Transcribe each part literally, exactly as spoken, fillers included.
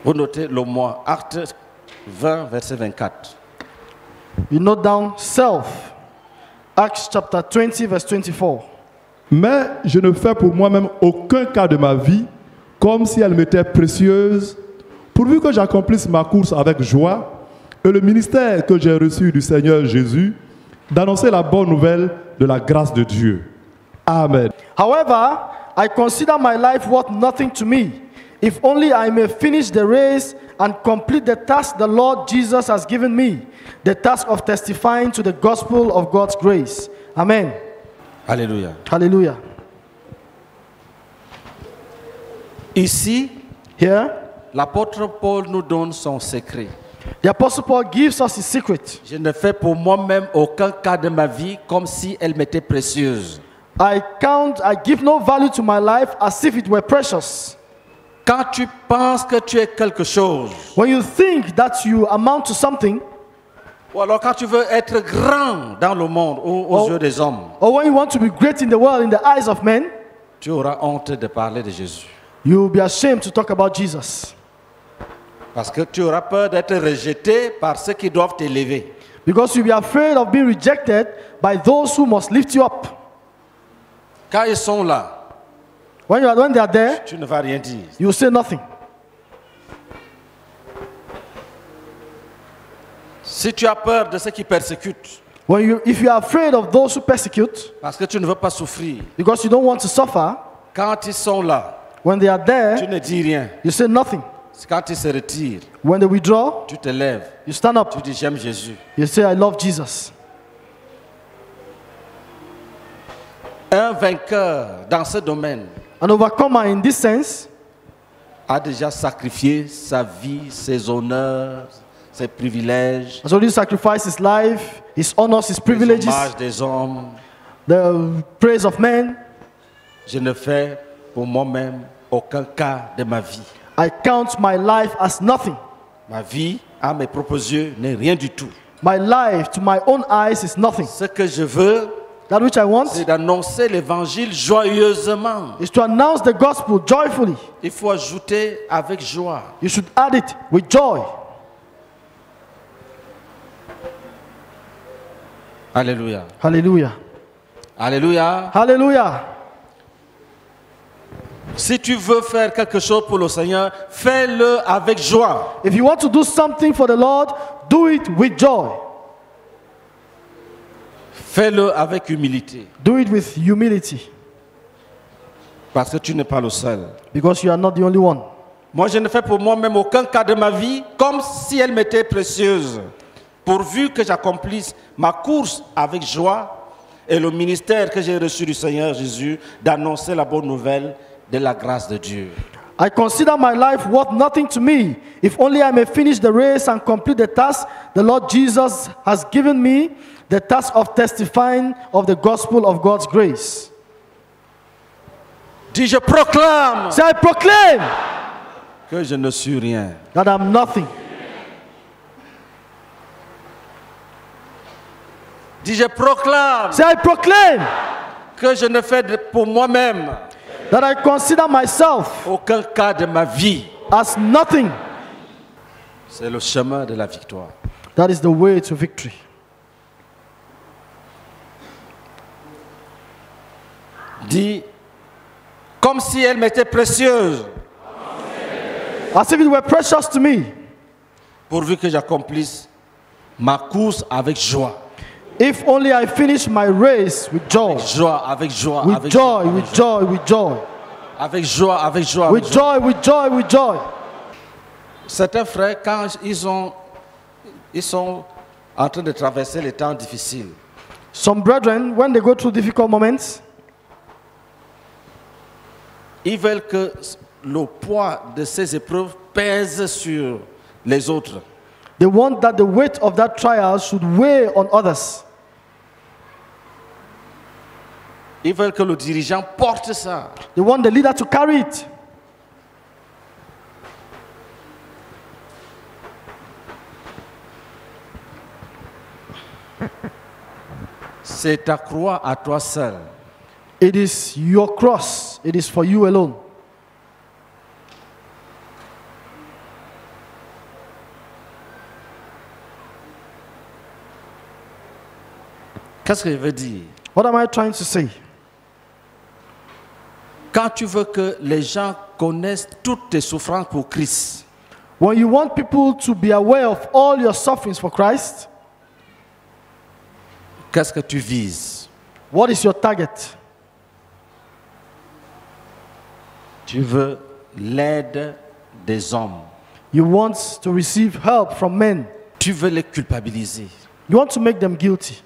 Vous notez le mois, Actes vingt, verset vingt-quatre. You note down self. Acts chapter twenty, verse twenty-four. Mais je ne fais pour moi-même aucun cas de ma vie comme si elle m'était précieuse, pourvu que j'accomplisse ma course avec joie et le ministère que j'ai reçu du Seigneur Jésus, d'annoncer la bonne nouvelle de la grâce de Dieu. Amen. However, I consider my life worth nothing to me, if only I may finish the race and complete the task the Lord Jesus has given me, the task of testifying to the gospel of God's grace. Amen. Alléluia. Hallelujah. Ici, Here, l'apôtre Paul nous donne son secret. the Apostle Paul gives us his secret. Je ne fais pour moi-même aucun cas de ma vie comme si elle m'était précieuse. I count, I give no value to my life as if it were precious. Quand tu penses que tu es quelque chose, When you think that you amount to something, ou alors quand tu veux être grand dans le monde ou aux Oh. yeux des hommes, or when you want to be great in the world in the eyes of men, tu auras honte de parler de Jésus. you will be ashamed to talk about Jesus. Parce que tu auras peur d'être rejeté par ceux qui doivent t'élever. Because you'll be afraid of being rejected by those who must lift you up. Quand ils sont là, When, you are, when they are there, tu ne vas rien dire. you will say nothing. Si tu as peur de ceux qui persécutent, When you, if you are afraid of those who persecute, parce que tu ne veux pas souffrir, because you don't want to suffer, quand ils sont là, when they are tu there, ne dis rien. you say nothing. Quand ils se retirent, When they withdraw, tu te lèves, you stand tu up. dis j'aime Jésus. You say, I love Jesus. Un vainqueur dans ce domaine An overcomer in this sense a déjà sacrifié sa vie, ses honneurs, ses privilèges, has already sacrificed his life, his honors, his les privileges, hommages des hommes. the praise of men. Je ne fais pour moi-même aucun cas de ma vie. I count my life as nothing. Ma vie, à mes propres yeux, n'est rien du tout. My life, to my own eyes, is nothing. Ce que je veux, That which I want c'est d'annoncer l'évangile joyeusement. is to announce the gospel joyfully. Il faut ajouter avec joie. You should add it with joy. Alléluia. Hallelujah. Alléluia. Hallelujah. Si tu veux faire quelque chose pour le Seigneur, fais-le avec joie. If you want to do something for the Lord, do it with joy. Fais-le avec humilité. Do it with humility, Parce que tu n'es pas le seul. because you are not the only one. Moi, je ne fais pour moi-même aucun cas de ma vie comme si elle m'était précieuse, pourvu que j'accomplisse ma course avec joie et le ministère que j'ai reçu du Seigneur Jésus d'annoncer la bonne nouvelle de la grâce de Dieu. I consider my life worth nothing to me, if only I may finish the race and complete the task the Lord Jesus has given me, the task of testifying of the gospel of God's grace. Dis, je proclame Say, I proclaim que je ne suis rien. that I'm nothing. Dis, je proclame Say, I proclaim que je ne fais de- pour moi-même that I consider myself aucun cas de ma vie. as nothing. C'est le chemin de la victoire. That is the way to victory. Dis, comme si elle m'était précieuse, As if it were precious to me, pourvu que j'accomplisse ma course avec joie. if only I finish my race with joy. Joie, avec joie, With avec joy, joie, with joy, with joy. avec joie, avec joie. avec With joie. joy, with joy, with joy. Certains frères, quand ils, ont, ils sont en train de traverser les temps difficiles, Some brethren, when they go through difficult moments, ils veulent que le poids de ces épreuves pèse sur les autres. they want that the weight of that trial should weigh on others. Ils veulent que le dirigeant porte ça. They want the leader to carry it. C'est ta croix à toi seul. It is your cross. It is for you alone. Qu'est-ce que je veux dire? What am I trying to say? Quand tu veux que les gens connaissent toutes tes souffrances pour Christ, When you want people to be aware of all your sufferings for Christ, qu'est-ce que tu vises? what is your target? Tu veux l'aide des hommes. You want to receive help from men. Tu veux les culpabiliser. You want to make them guilty.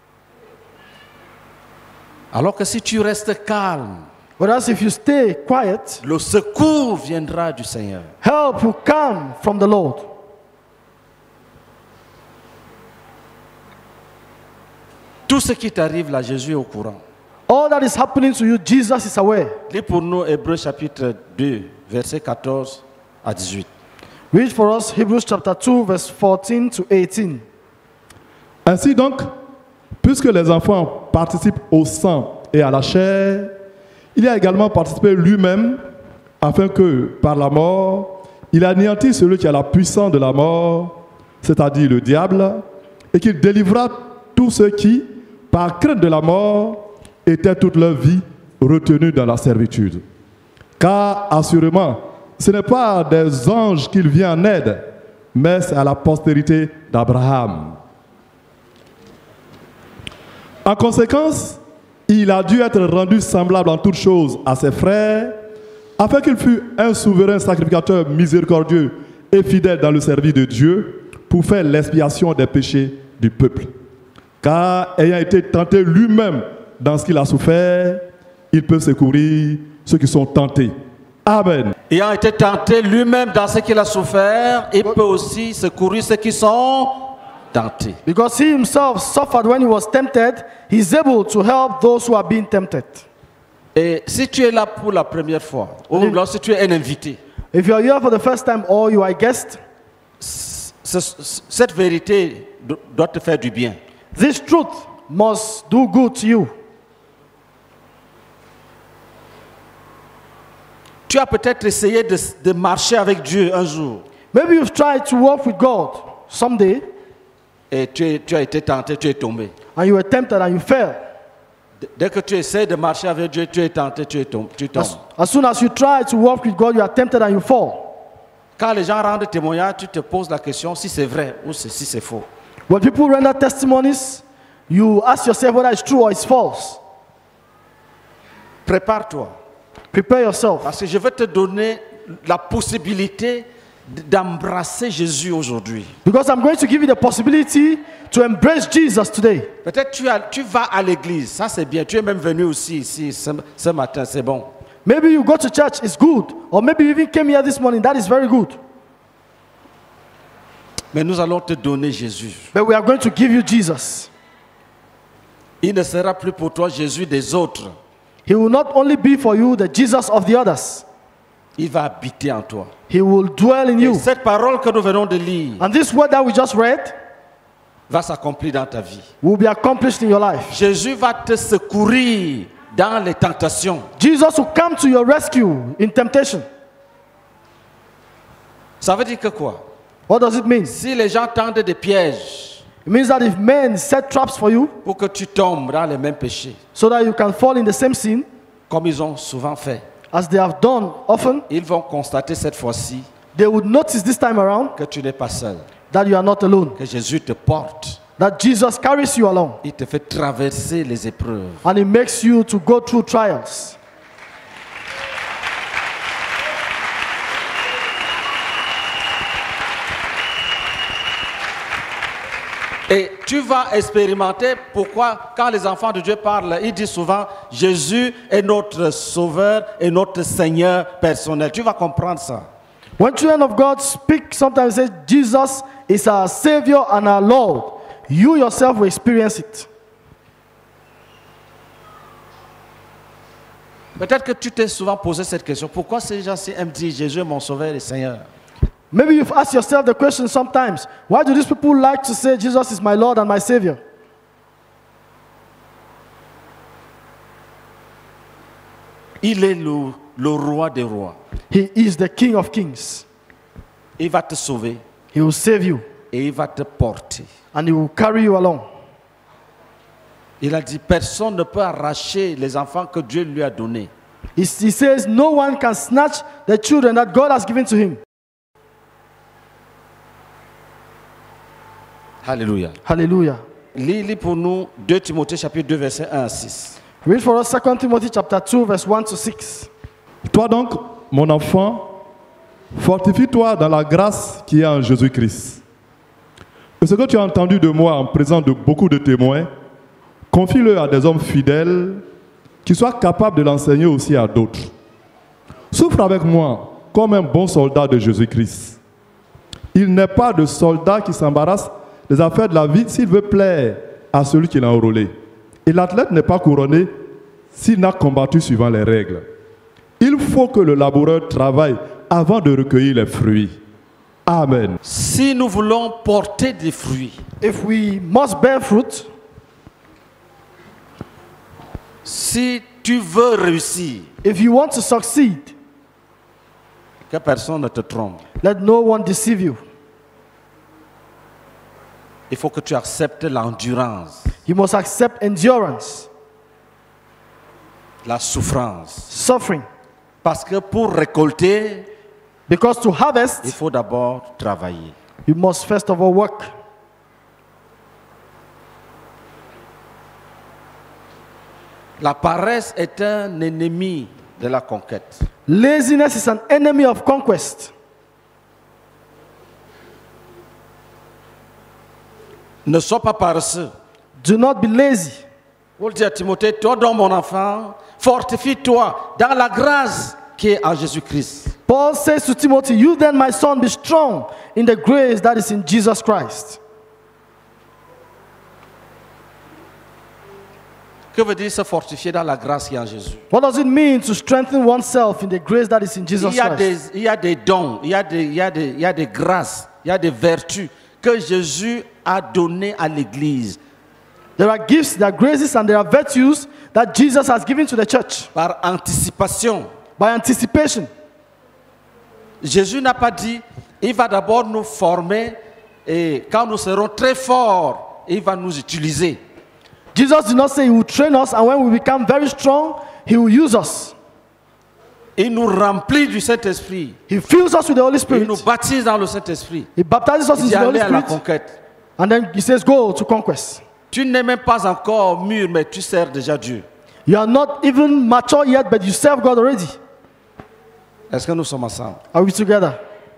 Alors que si tu restes calme, Whereas if you stay quiet, le secours viendra du Seigneur. help will come from the Lord. Tout ce qui t'arrive là, Jésus est au courant. All that is happening to you, Jesus is aware. Lis pour nous Hébreux chapitre deux, versets quatorze à dix-huit. Read for us Hebrews chapter two, verse fourteen to eighteen. Ainsi donc, puisque les enfants participent au sang et à la chair, il a également participé lui-même afin que, par la mort, il anéantisse celui qui a la puissance de la mort, c'est-à-dire le diable, et qu'il délivra tous ceux qui, par crainte de la mort, étaient toute leur vie retenus dans la servitude. Car, assurément, ce n'est pas des anges qu'il vient en aide, mais c'est à la postérité d'Abraham. En conséquence, il a dû être rendu semblable en toutes choses à ses frères, afin qu'il fût un souverain sacrificateur miséricordieux et fidèle dans le service de Dieu, pour faire l'expiation des péchés du peuple. Car, ayant été tenté lui-même dans ce qu'il a souffert, il peut secourir ceux qui sont tentés. Amen. Ayant été tenté lui-même dans ce qu'il a souffert, il peut aussi secourir ceux qui sont tentés. Because he himself suffered when he was tempted, he is able to help those who are being tempted. Et si tu es là pour la première fois, ou Oui. lorsque tu es un invité, If you are here for the first time or you are a guest, ce- cette vérité do- doit te faire du bien. this truth must do good to you. Tu as peut-être essayé de, de marcher avec Dieu un jour Maybe you've tried to walk with God someday et tu, es- tu as été tenté, tu es tombé. and you were tempted and you fell. D- Dès que tu essaies de marcher avec Dieu, tu es tenté, tu, es tom- tu tombes. As, as soon as you try to walk with God, you are tempted and you fall. Quand les gens rendent témoignage, tu te poses la question si c'est vrai ou c'est- si c'est faux. When people render testimonies, you ask yourself whether it's true or it's false. Prépare-toi, Prepare yourself. parce que je vais te donner la possibilité d- d'embrasser Jésus aujourd'hui. Because I'm going to give you the possibility to embrace Jesus today. Peut-être tu, as- tu vas à l'église, ça c'est bien. Tu es même venu aussi ici ce, ce matin, c'est bon. Maybe you go to church, it's good. Or maybe you even came here this morning, that is very good. Mais nous allons te donner Jésus. But we are going to give you Jesus. Il ne sera plus pour toi Jésus des autres. He will not only be for you the Jesus of the others, Il va habiter en toi. He will dwell in Et you. cette parole que nous venons de lire And this word that we just read va s'accomplir dans ta vie. will be accomplished in your life. Jésus va te secourir dans les tentations. Jesus will come to your rescue in temptation. Ça veut dire que quoi? What does it mean? Si les gens tendent des pièges It means that if men set traps for you pour que tu tombes dans les mêmes péchés, so that you can fall in the same sin comme ils ont souvent fait, as they have done often, ils vont constater cette fois-ci they would notice this time around que tu n'es pas seul, that you are not alone, que Jésus te porte. that Jesus carries you along, Il te fait traverser les épreuves. and He makes you to go through trials. Et tu vas expérimenter pourquoi, quand les enfants de Dieu parlent, ils disent souvent Jésus est notre sauveur et notre Seigneur personnel. Tu vas comprendre ça. When children of God speak, sometimes say Jesus is our Savior and our Lord. You yourself will experience it. Peut-être que tu t'es souvent posé cette question. Pourquoi ces gens-ci aiment dire Jésus est mon sauveur et Seigneur? Maybe you've asked yourself the question sometimes, why do these people like to say Jesus is my Lord and my Savior? Il est le, le roi des rois. He is the King of Kings. Il va te sauver He will save you et il va te porter. and He will carry you along. Il a dit, personne ne peut arracher les enfants que Dieu lui a donnés. He, he says, no one can snatch the children that God has given to him. Alléluia. Hallelujah. Lis, lis pour nous deux Timothée chapitre deux, versets un à six. Read for us Second Timothy chapter two, verse one to six. Toi donc, mon enfant, fortifie-toi dans la grâce qui est en Jésus-Christ. Et ce que tu as entendu de moi en présence de beaucoup de témoins, confie-le à des hommes fidèles qui soient capables de l'enseigner aussi à d'autres. Souffre avec moi comme un bon soldat de Jésus-Christ. Il n'est pas de soldat qui s'embarrasse des affaires de la vie s'il veut plaire à celui qui l'a enrôlé. Et l'athlète n'est pas couronné s'il n'a combattu suivant les règles. Il faut que le laboureur travaille avant de recueillir les fruits. Amen. Si nous voulons porter des fruits, If we must bear fruit, si tu veux réussir, if you want to succeed, que personne ne te trompe. let no one deceive you. Il faut que tu acceptes l'endurance, You must accept endurance, la souffrance. suffering. Parce que pour récolter, Because to il harvest, faut d'abord travailler. you must first of all work. La paresse est un ennemi de la conquête. Laziness is an enemy of conquest. Ne sois pas paresseux. Do not be lazy. Paul dit à Timothée, toi donc mon enfant, fortifie-toi dans la grâce qui est en Jésus-Christ. Paul says to Timothy, you then, my son, be strong in the grace that is in Jesus Christ. Que veut dire se fortifier dans la grâce qui est en Jésus? What does it mean to strengthen oneself in the grace that is in Jesus Il y a Christ? des, il y a des dons, il y a des, il y a des, il y a des grâces, il y a des vertus que Jésus a données à l'Église There are gifts, there are graces, and there are virtues that Jesus has given to the church par anticipation. by anticipation. Jésus n'a pas dit, il va d'abord nous former et quand nous serons très forts, il va nous utiliser. Jesus did not say he will train us, and when we become very strong, he will use us. Il nous remplit du Saint-Esprit. He fills us with the Holy Il Spirit. nous baptise dans le Saint-Esprit. He baptizes us Il into dit the Holy aller à la Spirit, conquête. and then he says, go to conquest. Tu n'es même pas encore mûr, mais tu sers déjà Dieu. You are not even mature yet, but you serve God already. Est-ce que nous sommes ensemble? Are we together?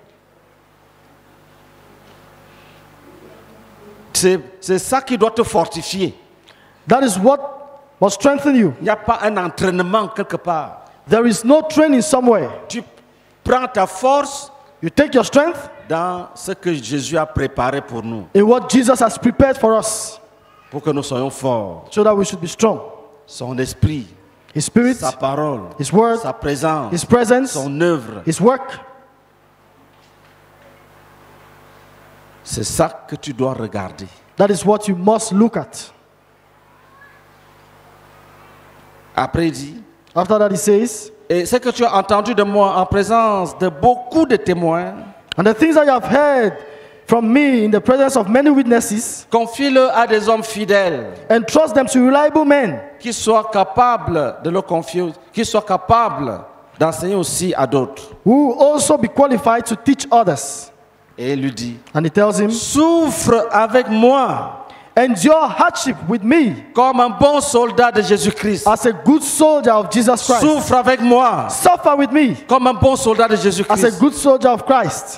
C'est c'est ça qui doit te fortifier. That is what must strengthen you. Il n'y a pas un entraînement quelque part. There is no training somewhere. Tu prends ta force You take your strength dans ce que Jésus a préparé pour nous, in what Jesus has prepared for us pour que nous soyons forts. so that we should be strong. Son esprit, His Spirit, sa parole, His Word, sa présence, His presence, son œuvre. His work. C'est ça que tu dois regarder. That is what you must look at. Après, il dit, After that, he says, et ce que tu as entendu de moi en présence de beaucoup de témoins, and the things that you have heard from me in the presence of many witnesses, confie-le à des hommes fidèles entrust them to reliable men qui soient capables de le confier, qui soient capables d'enseigner aussi à d'autres. who will also be qualified to teach others. Et il lui dit, And he tells him, souffre avec moi endure hardship with me comme un bon soldat de Jésus-Christ. as a good soldier of Jesus Christ. Souffre avec moi Suffer with me comme un bon soldat de as a Jésus-Christ. good soldier of Christ.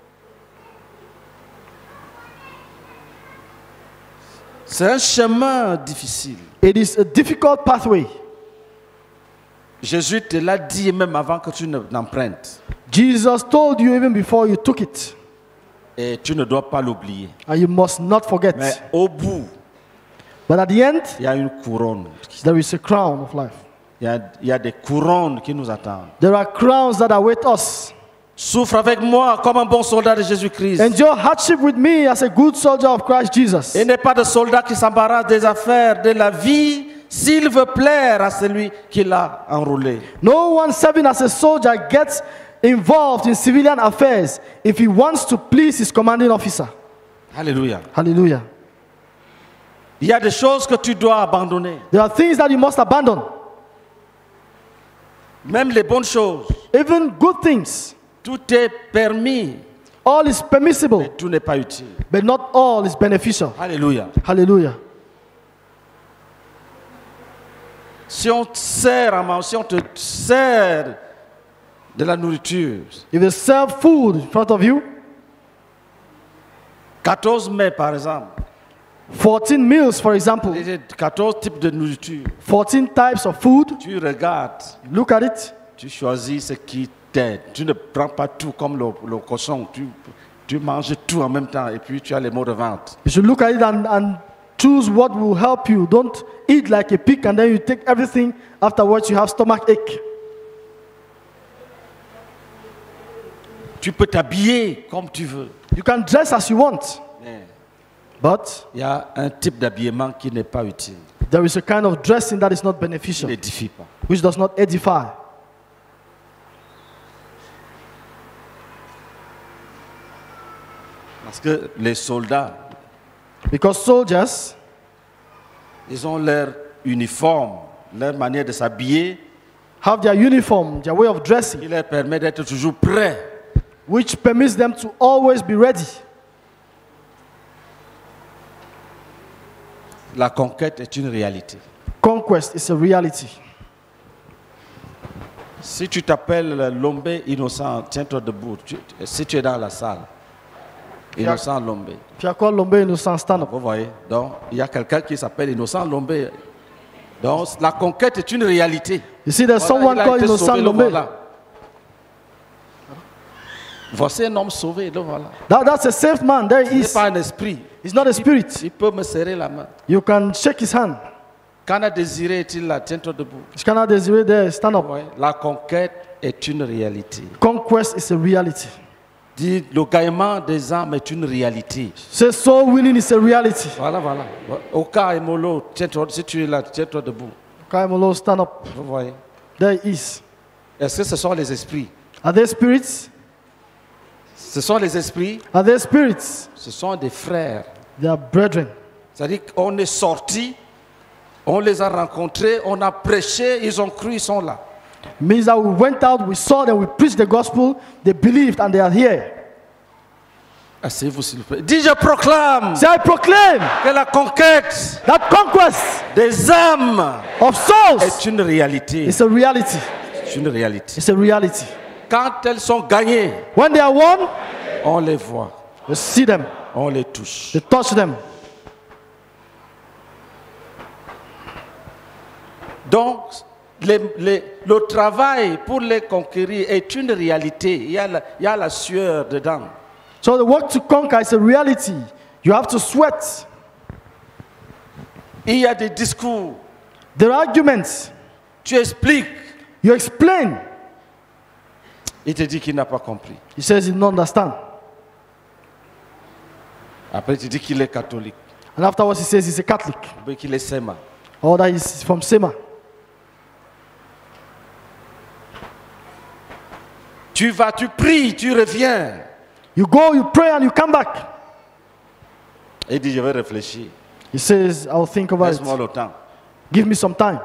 C'est un chemin difficile. It is a difficult pathway. Jésus te l'a dit même avant que tu ne l'empruntes. Jesus told you even before you took it, Et tu ne dois pas l'oublier. and you must not forget. Mais au bout, But at the end, il y a une couronne. there is a crown of life. Il y a, il y a des couronnes qui nous attendent. There are crowns that await us. Souffre avec moi comme un bon soldat de Jésus-Christ. Endure hardship with me as a good soldier of Christ Jesus. Il n'est pas de soldat qui s'embarrasse des affaires de la vie s'il veut plaire à celui qui l'a enrôlé. No one serving as a soldier gets involved in civilian affairs if he wants to please his commanding officer. Alléluia. Hallelujah. Il y a des choses que tu dois abandonner. There are things that you must abandon. Même les bonnes choses. Even good things. Tout est permis, All is permissible, mais tout n'est pas utile. but not all is beneficial. Alléluia. Hallelujah. Si on te sert à manger, si on te sert de la nourriture, If they serve food in front of you, quatorze mets par exemple, fourteen meals, for example, quatorze types de nourriture, fourteen types of food, tu regardes, look at it, tu choisis ce qui t'aide. Tu ne prends pas tout comme le, le cochon, tu, tu manges tout en même temps et puis tu as les mots de vente. you should look at it and, and choose what will help you. Don't eat like a pig and then you take everything. Afterwards, you have stomach ache. Tu peux t'habiller comme tu veux. You can dress as you want, Mais but il y a un type d'habillement qui n'est pas utile, there is a kind of dressing that is not qui beneficial, n'édifie pas. which does not edify. Parce que les soldats, Because soldiers, ils ont leur uniforme, leur manière de s'habiller, have their uniform, their way of dressing, qui leur permet d'être toujours prêts. which permits them to always be ready. La conquête est une réalité. Conquest is a reality. Si tu t'appelles Lombé innocent, tiens-toi debout. Tu- si tu es dans la salle, innocent Lombé. If you are called Lombe Innocent, stand up. Vous voyez, donc il y a quelqu'un qui s'appelle innocent Lombé. Donc la conquête est une réalité. You see, there's Voilà, someone il a called été Innocent sauvé, le Lombe. voilà. Voici un homme sauvé, le voilà. That, that's a saved man. There he Il n'est is. pas un esprit. He's not a spirit. Il peut me serrer la main. You can shake his hand. Quand a désiré est-il là, tiens-toi debout. You cannot desire there, stand up. Ouais. La conquête est une réalité. Conquest is a reality. Dit, le gagnement des âmes est une réalité. Say soul winning is a reality. Voilà, voilà. Oka et Molo, tiens-toi, si tu es là, tiens-toi debout. Kaimolo, stand up. Vous voyez. There he is. Est-ce que ce sont les esprits? Are they spirits? Ce sont les esprits, Are they spirits? ce sont des frères. They are brethren. C'est-à-dire qu'on est sortis, on les a rencontrés, on a prêché, ils ont cru, ils sont là. Means that we went out, we saw them, we preached the gospel, they believed, and they are here. Asseyez-vous s'il vous plaît. Dis, je proclame Say, I proclaim que la conquête that conquest des âmes of souls est une réalité. is a reality. C'est une réalité. It's a reality. Quand elles sont gagnées, When they are won, on les voit, you see them, on les touche. you touch them. Donc, les- les- le travail pour les conquérir est une réalité. Il y a la, il y a la sueur dedans. So the work to conquer is a reality. You have to sweat. Il y a des discours. There are arguments. Tu expliques. You explain. Il te dit qu'il n'a pas compris. He says he don't understand. Après, tu dis qu'il est catholique. And afterwards he says he's a Catholic. Ou qu'il est Sema. Or that he's from Sema. Tu vas, tu pries, tu reviens. You go, you pray, and you come back. Et il dit, je vais réfléchir. He says, I'll think about Laisse-moi it. le temps. Give me some time.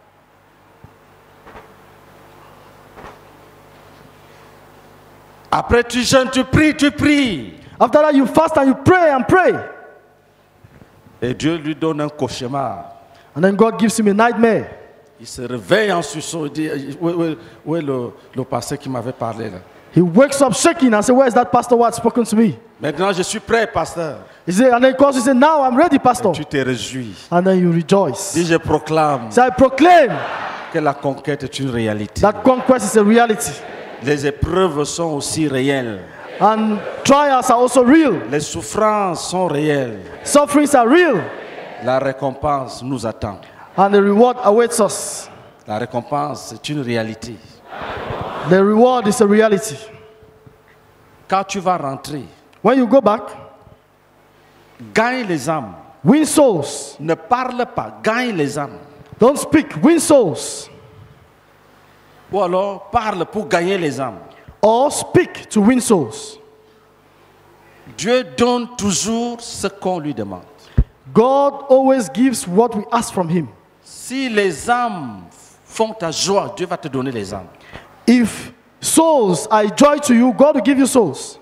Après, tu jeûnes, tu pries, tu pries. After that, you fast and you pray and pray. Et Dieu lui donne un cauchemar. And then God gives him a nightmare. Il se réveille en sursaut. Il dit, où, où- où est le, le pasteur qui m'avait parlé là? He wakes up shaking and says, where's that pastor who had spoken to me? Maintenant, je suis prêt, pasteur. He said, and then he calls, he said, now I'm ready, pastor. Tu te réjouis. And then you rejoice. Dis, je proclame So I proclaim que la conquête est une réalité. that conquest is a reality. Les épreuves sont aussi réelles. And trials are also real. Les souffrances sont réelles. Sufferings are real. La récompense nous attend. And the reward awaits us. La récompense, c'est une réalité. The reward is a reality. Quand tu vas rentrer, When you go back, gagne les âmes. win souls. Ne parle pas, gagne les âmes. Don't speak, win souls. Ou alors, parle pour gagner les âmes. Or speak to win souls. Dieu donne toujours ce qu'on lui demande. God always gives what we ask from Him. Si les âmes font ta joie, Dieu va te donner les âmes. If souls are a joy to you, God will give you souls.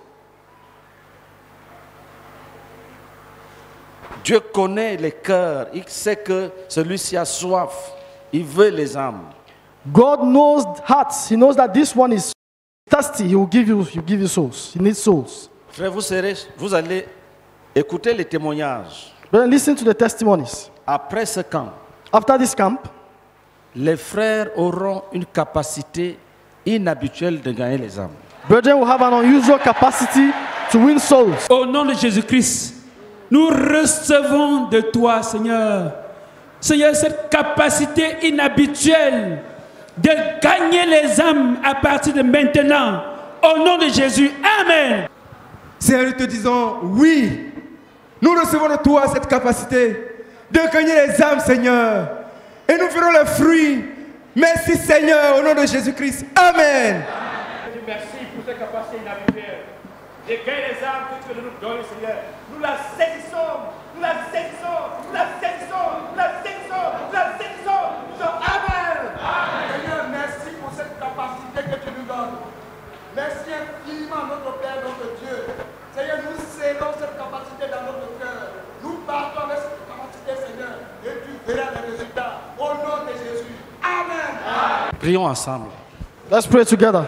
Dieu connaît les cœurs. Il sait que celui-ci a soif. Il veut les âmes. God knows hearts. He knows that this one is thirsty. He will give you, he will give you souls. He needs souls. Frère, vous, serez, vous allez écouter les témoignages. But listen to the testimonies. Après ce camp, After this camp, les frères auront une capacité inhabituelle de gagner les âmes. brethren will have an unusual capacity to win souls. Au nom de Jésus-Christ, nous recevons de toi, Seigneur, Seigneur, cette capacité inhabituelle de gagner les âmes à partir de maintenant. Au nom de Jésus, Amen. Seigneur, nous te disons oui. Nous recevons de toi cette capacité de gagner les âmes, Seigneur. Et nous verrons le fruit. Merci, Seigneur, au nom de Jésus-Christ. Amen. Merci pour cette capacité inhabituelle de gagner les âmes que tu veux nous donner, Seigneur. Nous la saisissons, nous la saisissons, nous la saisissons, nous la saisissons, nous la saisissons. Amen. Seigneur, merci pour cette capacité que tu nous donnes. Merci infiniment, notre Père, notre Dieu. Seigneur, nous scellons cette capacité dans notre cœur. Nous partons avec cette capacité, Seigneur, et tu verras les résultats. Au nom de Jésus. Amen. Amen. Prions ensemble. Let's pray together.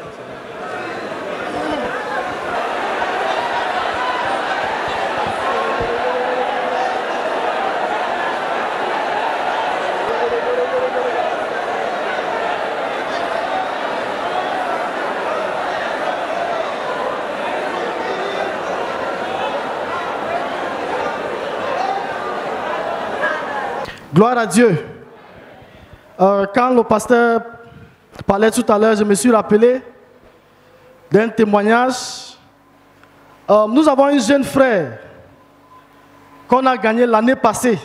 Gloire à Dieu. Euh, quand le pasteur parlait tout à l'heure, je me suis rappelé d'un témoignage. Euh, nous avons un jeune frère qu'on a gagné l'année passée.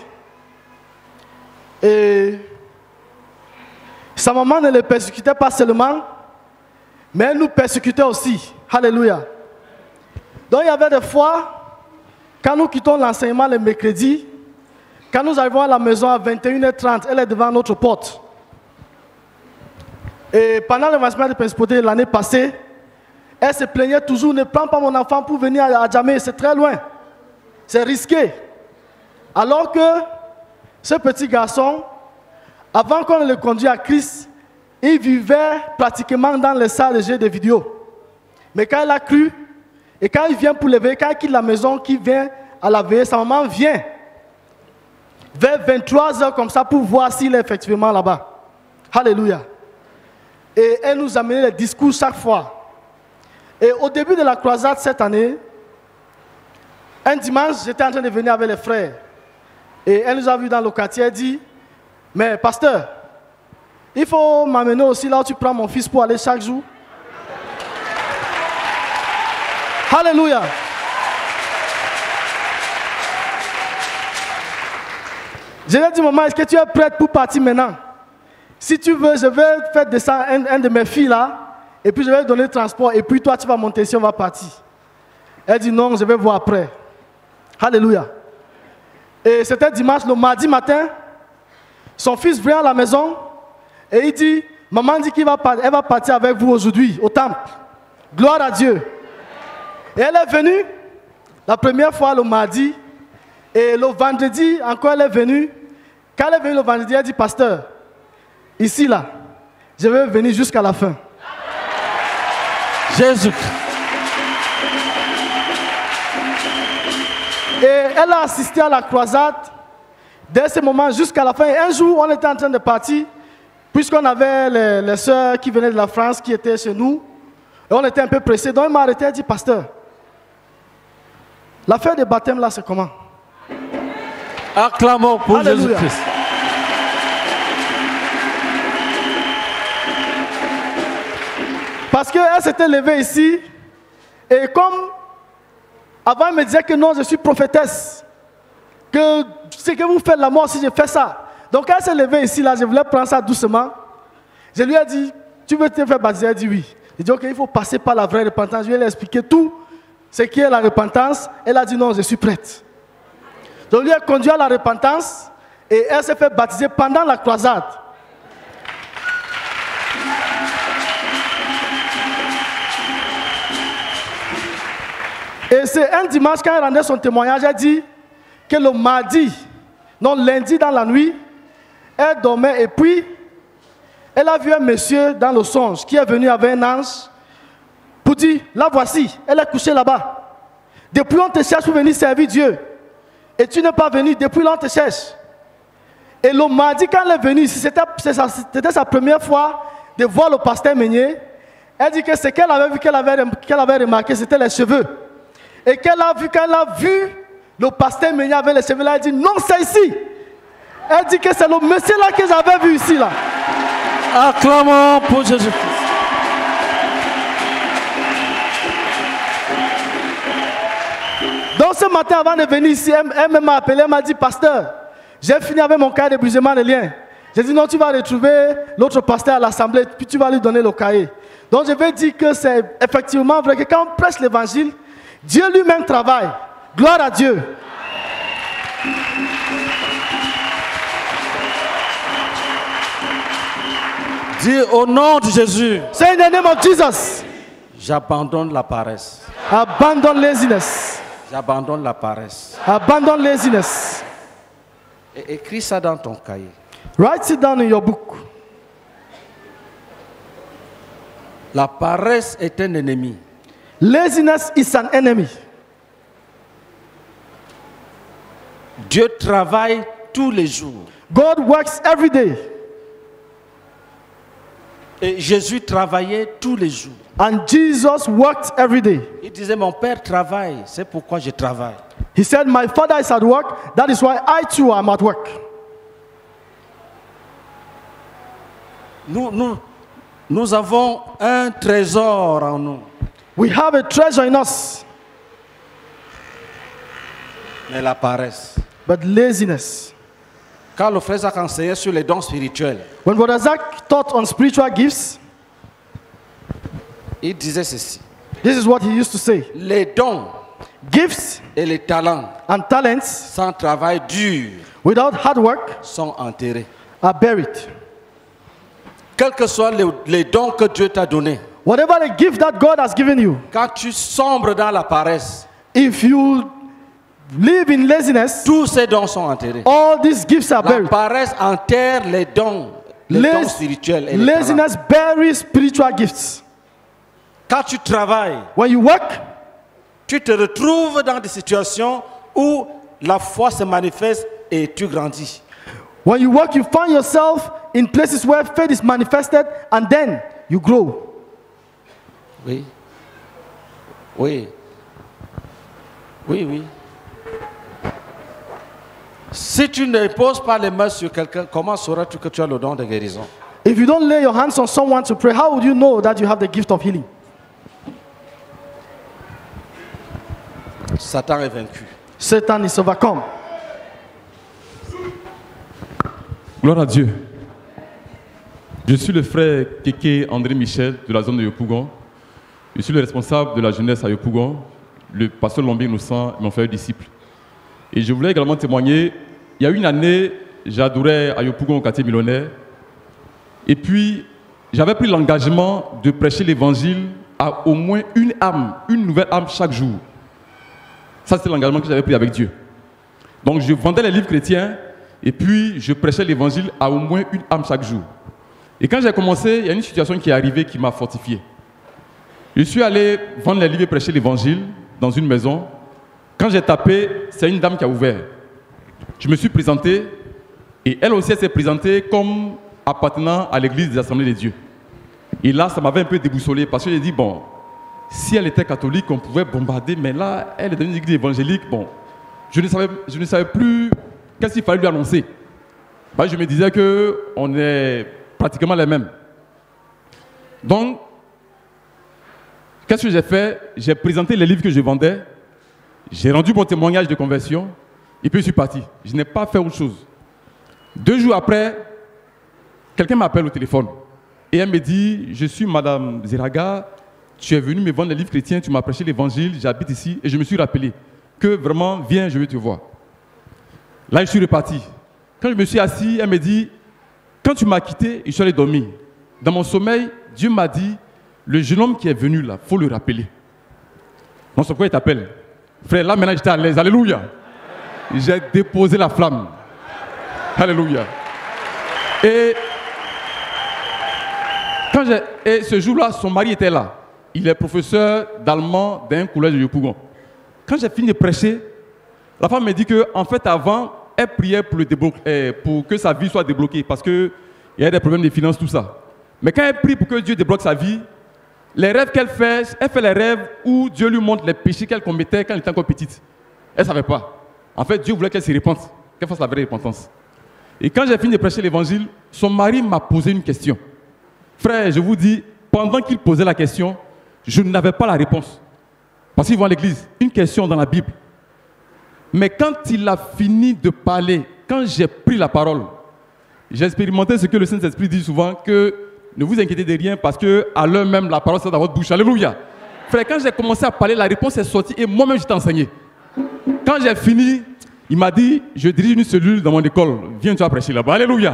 Et sa maman ne le persécutait pas seulement, mais elle nous persécutait aussi. Alléluia. Donc il y avait des fois, quand nous quittons l'enseignement le mercredi, quand nous arrivons à la maison à vingt et une heures trente, elle est devant notre porte. Et pendant l'événement de principauté l'année passée, elle se plaignait toujours, ne prends pas mon enfant pour venir à Djamé, c'est très loin, c'est risqué. Alors que ce petit garçon, avant qu'on le conduise à Christ, il vivait pratiquement dans les salles de jeux de vidéo. Mais quand il a cru, et quand il vient pour lever, quand il quitte la maison, qu'il vient à la veille, sa maman vient vers vingt-trois heures comme ça pour voir s'il est effectivement là-bas. Alléluia. Et elle nous a amené les discours chaque fois. Et au début de la croisade cette année, un dimanche, j'étais en train de venir avec les frères. Et elle nous a vus dans le quartier, elle dit, mais pasteur, il faut m'amener aussi là où tu prends mon fils pour aller chaque jour. Alléluia. Je lui ai dit, maman, est-ce que tu es prête pour partir maintenant? Si tu veux, je vais faire descendre un, un de mes filles là, et puis je vais lui donner le transport, et puis toi, tu vas monter ici, on va partir. Elle dit, non, je vais voir après. Alléluia. Et c'était dimanche, le mardi matin, son fils vient à la maison, et il dit, maman dit qu'elle va, elle va partir avec vous aujourd'hui, au temple. Gloire à Dieu. Et elle est venue, la première fois le mardi, et le vendredi, encore elle est venue. Quand elle est venue le vendredi, elle dit, pasteur, ici là, je vais venir jusqu'à la fin. Jésus. Et elle a assisté à la croisade dès ce moment jusqu'à la fin. Et un jour, on était en train de partir, puisqu'on avait les, les soeurs qui venaient de la France, qui étaient chez nous. Et on était un peu pressés. Donc elle m'a arrêté et dit, pasteur, l'affaire de baptême là, c'est comment? Acclamons pour Jésus-Christ. Parce qu'elle s'était levée ici, et comme avant elle me disait que non, je suis prophétesse, que ce que vous faites là, moi aussi je fais ça. Donc elle s'est levée ici, là, je voulais prendre ça doucement. Je lui ai dit, tu veux te faire baptiser? Elle dit oui. J'ai dit ok, il faut passer par la vraie repentance. Je lui ai expliqué tout ce qui est la repentance. Elle a dit non, je suis prête. Donc lui a conduit à la repentance et elle s'est fait baptiser pendant la croisade. Et c'est un dimanche, quand elle rendait son témoignage, elle dit que le mardi, non, lundi dans la nuit, elle dormait et puis elle a vu un monsieur dans le songe qui est venu avec un ange pour dire, la voici, elle est couchée là-bas. Depuis on te cherche pour venir servir Dieu. Et tu n'es pas venu, depuis là on te cherche. Et le mardi quand elle est venue, c'était sa, c'était sa première fois de voir le pasteur Meunier, elle dit que ce qu'elle avait vu, qu'elle avait, qu'elle avait remarqué, c'était les cheveux. Et qu'elle a vu, qu'elle a vu le pasteur Meunier avec les cheveux là, elle dit non, c'est ici. Elle dit que c'est le monsieur là que j'avais vu ici là. Acclamons pour Jésus-Christ. Donc ce matin avant de venir ici, elle, elle m'a appelé, elle m'a dit pasteur, j'ai fini avec mon cahier d'épuisement de liens. J'ai dit non, tu vas retrouver l'autre pasteur à l'assemblée, puis tu vas lui donner le cahier. Donc je vais dire que c'est effectivement vrai que quand on prêche l'évangile, Dieu lui-même travaille. Gloire à Dieu. Dis au nom de Jésus. Say in the name of Jesus. J'abandonne la paresse. Abandon laziness. J'abandonne la paresse. Abandon laziness. Et écris ça dans ton cahier. Write it down in your book. La paresse est un ennemi. Laziness is an enemy. Dieu travaille tous les jours. God works every day. Et Jésus travaillait tous les jours. And Jesus worked every day. Il disait, mon père travaille, c'est pourquoi je travaille. He said, my father is at work, that is why I too am at work. Nous, nous, nous avons un trésor en nous. We have a treasure in us. Mais la paresse. But laziness. Quand le frère Zach enseignait sur les dons spirituels, When Brother Zach taught on spiritual gifts, il disait ceci. this is what he used to say. Les dons Gifts et les talents and talents sans travail dur without hard work sont enterrés. are buried. Quels que soient les, les dons que Dieu t'a donnés, Whatever the gift that God has given you, quand tu sombres dans la paresse, if you live in laziness, tous ces dons sont enterrés. all these gifts are La buried. paresse enterre les dons, les dons Laz- spirituels et les talents. laziness buries spiritual gifts. Quand tu travailles, When you work, tu te retrouves dans des situations où la foi se manifeste et tu grandis. when you work, you find yourself in places where faith is manifested and then you grow. Oui. Oui. Oui, oui. Si tu ne poses pas les mains sur quelqu'un, comment sauras-tu que tu as le don de guérison? If you don't lay your hands on someone to pray, how would you know that you have the gift of healing? Satan est vaincu. Satan is overcome. Gloire à Dieu. Je suis le frère Kéké André Michel de la zone de Yopougon. Je suis le responsable de la jeunesse à Yopougon, le pasteur Lombi Innocent, mon frère disciple. Et je voulais également témoigner, il y a une année, j'adorais à Yopougon au quartier millionnaire. Et puis, j'avais pris l'engagement de prêcher l'évangile à au moins une âme, une nouvelle âme chaque jour. Ça, c'est l'engagement que j'avais pris avec Dieu. Donc, je vendais les livres chrétiens et puis je prêchais l'évangile à au moins une âme chaque jour. Et quand j'ai commencé, il y a une situation qui est arrivée qui m'a fortifié. Je suis allé vendre les livres et prêcher l'évangile dans une maison. Quand j'ai tapé, c'est une dame qui a ouvert. Je me suis présenté et elle aussi elle s'est présentée comme appartenant à l'église des Assemblées de Dieu. Et là, ça m'avait un peu déboussolé parce que j'ai dit, bon, si elle était catholique, on pouvait bombarder, mais là, elle est dans une église évangélique, bon, je ne savais, je ne savais plus qu'est-ce qu'il fallait lui annoncer. Bah, je me disais qu'on est pratiquement les mêmes. Donc, qu'est-ce que j'ai fait? J'ai présenté les livres que je vendais, j'ai rendu mon témoignage de conversion, et puis je suis parti. Je n'ai pas fait autre chose. Deux jours après, quelqu'un m'appelle au téléphone, et elle me dit, je suis Madame Zeraga, tu es venu me vendre les livres chrétiens, tu m'as prêché l'évangile, j'habite ici, et je me suis rappelé que vraiment, viens, je veux te voir. Là, je suis reparti. Quand je me suis assis, elle me dit, quand tu m'as quitté, je suis allé dormir. Dans mon sommeil, Dieu m'a dit, le jeune homme qui est venu là, il faut le rappeler. Non, c'est pourquoi il t'appelle. Frère, là maintenant j'étais à l'aise. Alléluia. J'ai déposé la flamme. Alléluia. Et, quand j'ai, et ce jour-là, son mari était là. Il est professeur d'allemand d'un collège de Yopougon. Quand j'ai fini de prêcher, la femme me dit qu'en fait, avant, elle priait pour, le déblo- pour que sa vie soit débloquée parce qu'il y a des problèmes de finances, tout ça. Mais quand elle prie pour que Dieu débloque sa vie, les rêves qu'elle fait, elle fait les rêves où Dieu lui montre les péchés qu'elle commettait quand elle était encore petite. Elle ne savait pas. En fait, Dieu voulait qu'elle se repente, qu'elle fasse la vraie repentance. Et quand j'ai fini de prêcher l'évangile, son mari m'a posé une question. Frère, je vous dis, pendant qu'il posait la question, je n'avais pas la réponse. Parce qu'ils vont à l'église, une question dans la Bible. Mais quand il a fini de parler, quand j'ai pris la parole, j'ai expérimenté ce que le Saint-Esprit dit souvent, que ne vous inquiétez de rien parce qu'à l'heure même, la parole sort dans votre bouche. Alléluia. Frère, quand j'ai commencé à parler, la réponse est sortie et moi-même, j'étais enseigné. Quand j'ai fini, il m'a dit, je dirige une cellule dans mon école. Viens, tu vas prêcher là-bas. Alléluia.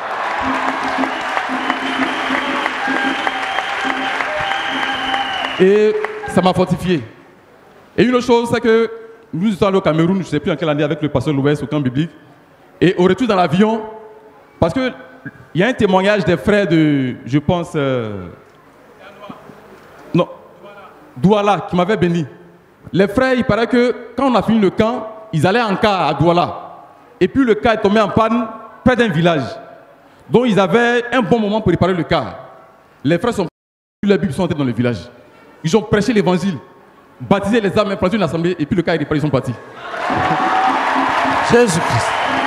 Et ça m'a fortifié. Et une autre chose, c'est que nous sommes allés au Cameroun, je ne sais plus en quelle année, avec le pasteur Louès au camp biblique. Et au retour dans l'avion, parce qu'il y a un témoignage des frères de, je pense, euh, non, Douala, qui m'avait béni. Les frères, il paraît que quand on a fini le camp, ils allaient en car à Douala. Et puis le car est tombé en panne près d'un village. Donc ils avaient un bon moment pour réparer le car. Les frères sont les Bibles sont entrés dans le village. Ils ont prêché l'évangile, baptisé les âmes, implanté une assemblée, et puis le car est réparé, ils sont partis. Jésus-Christ.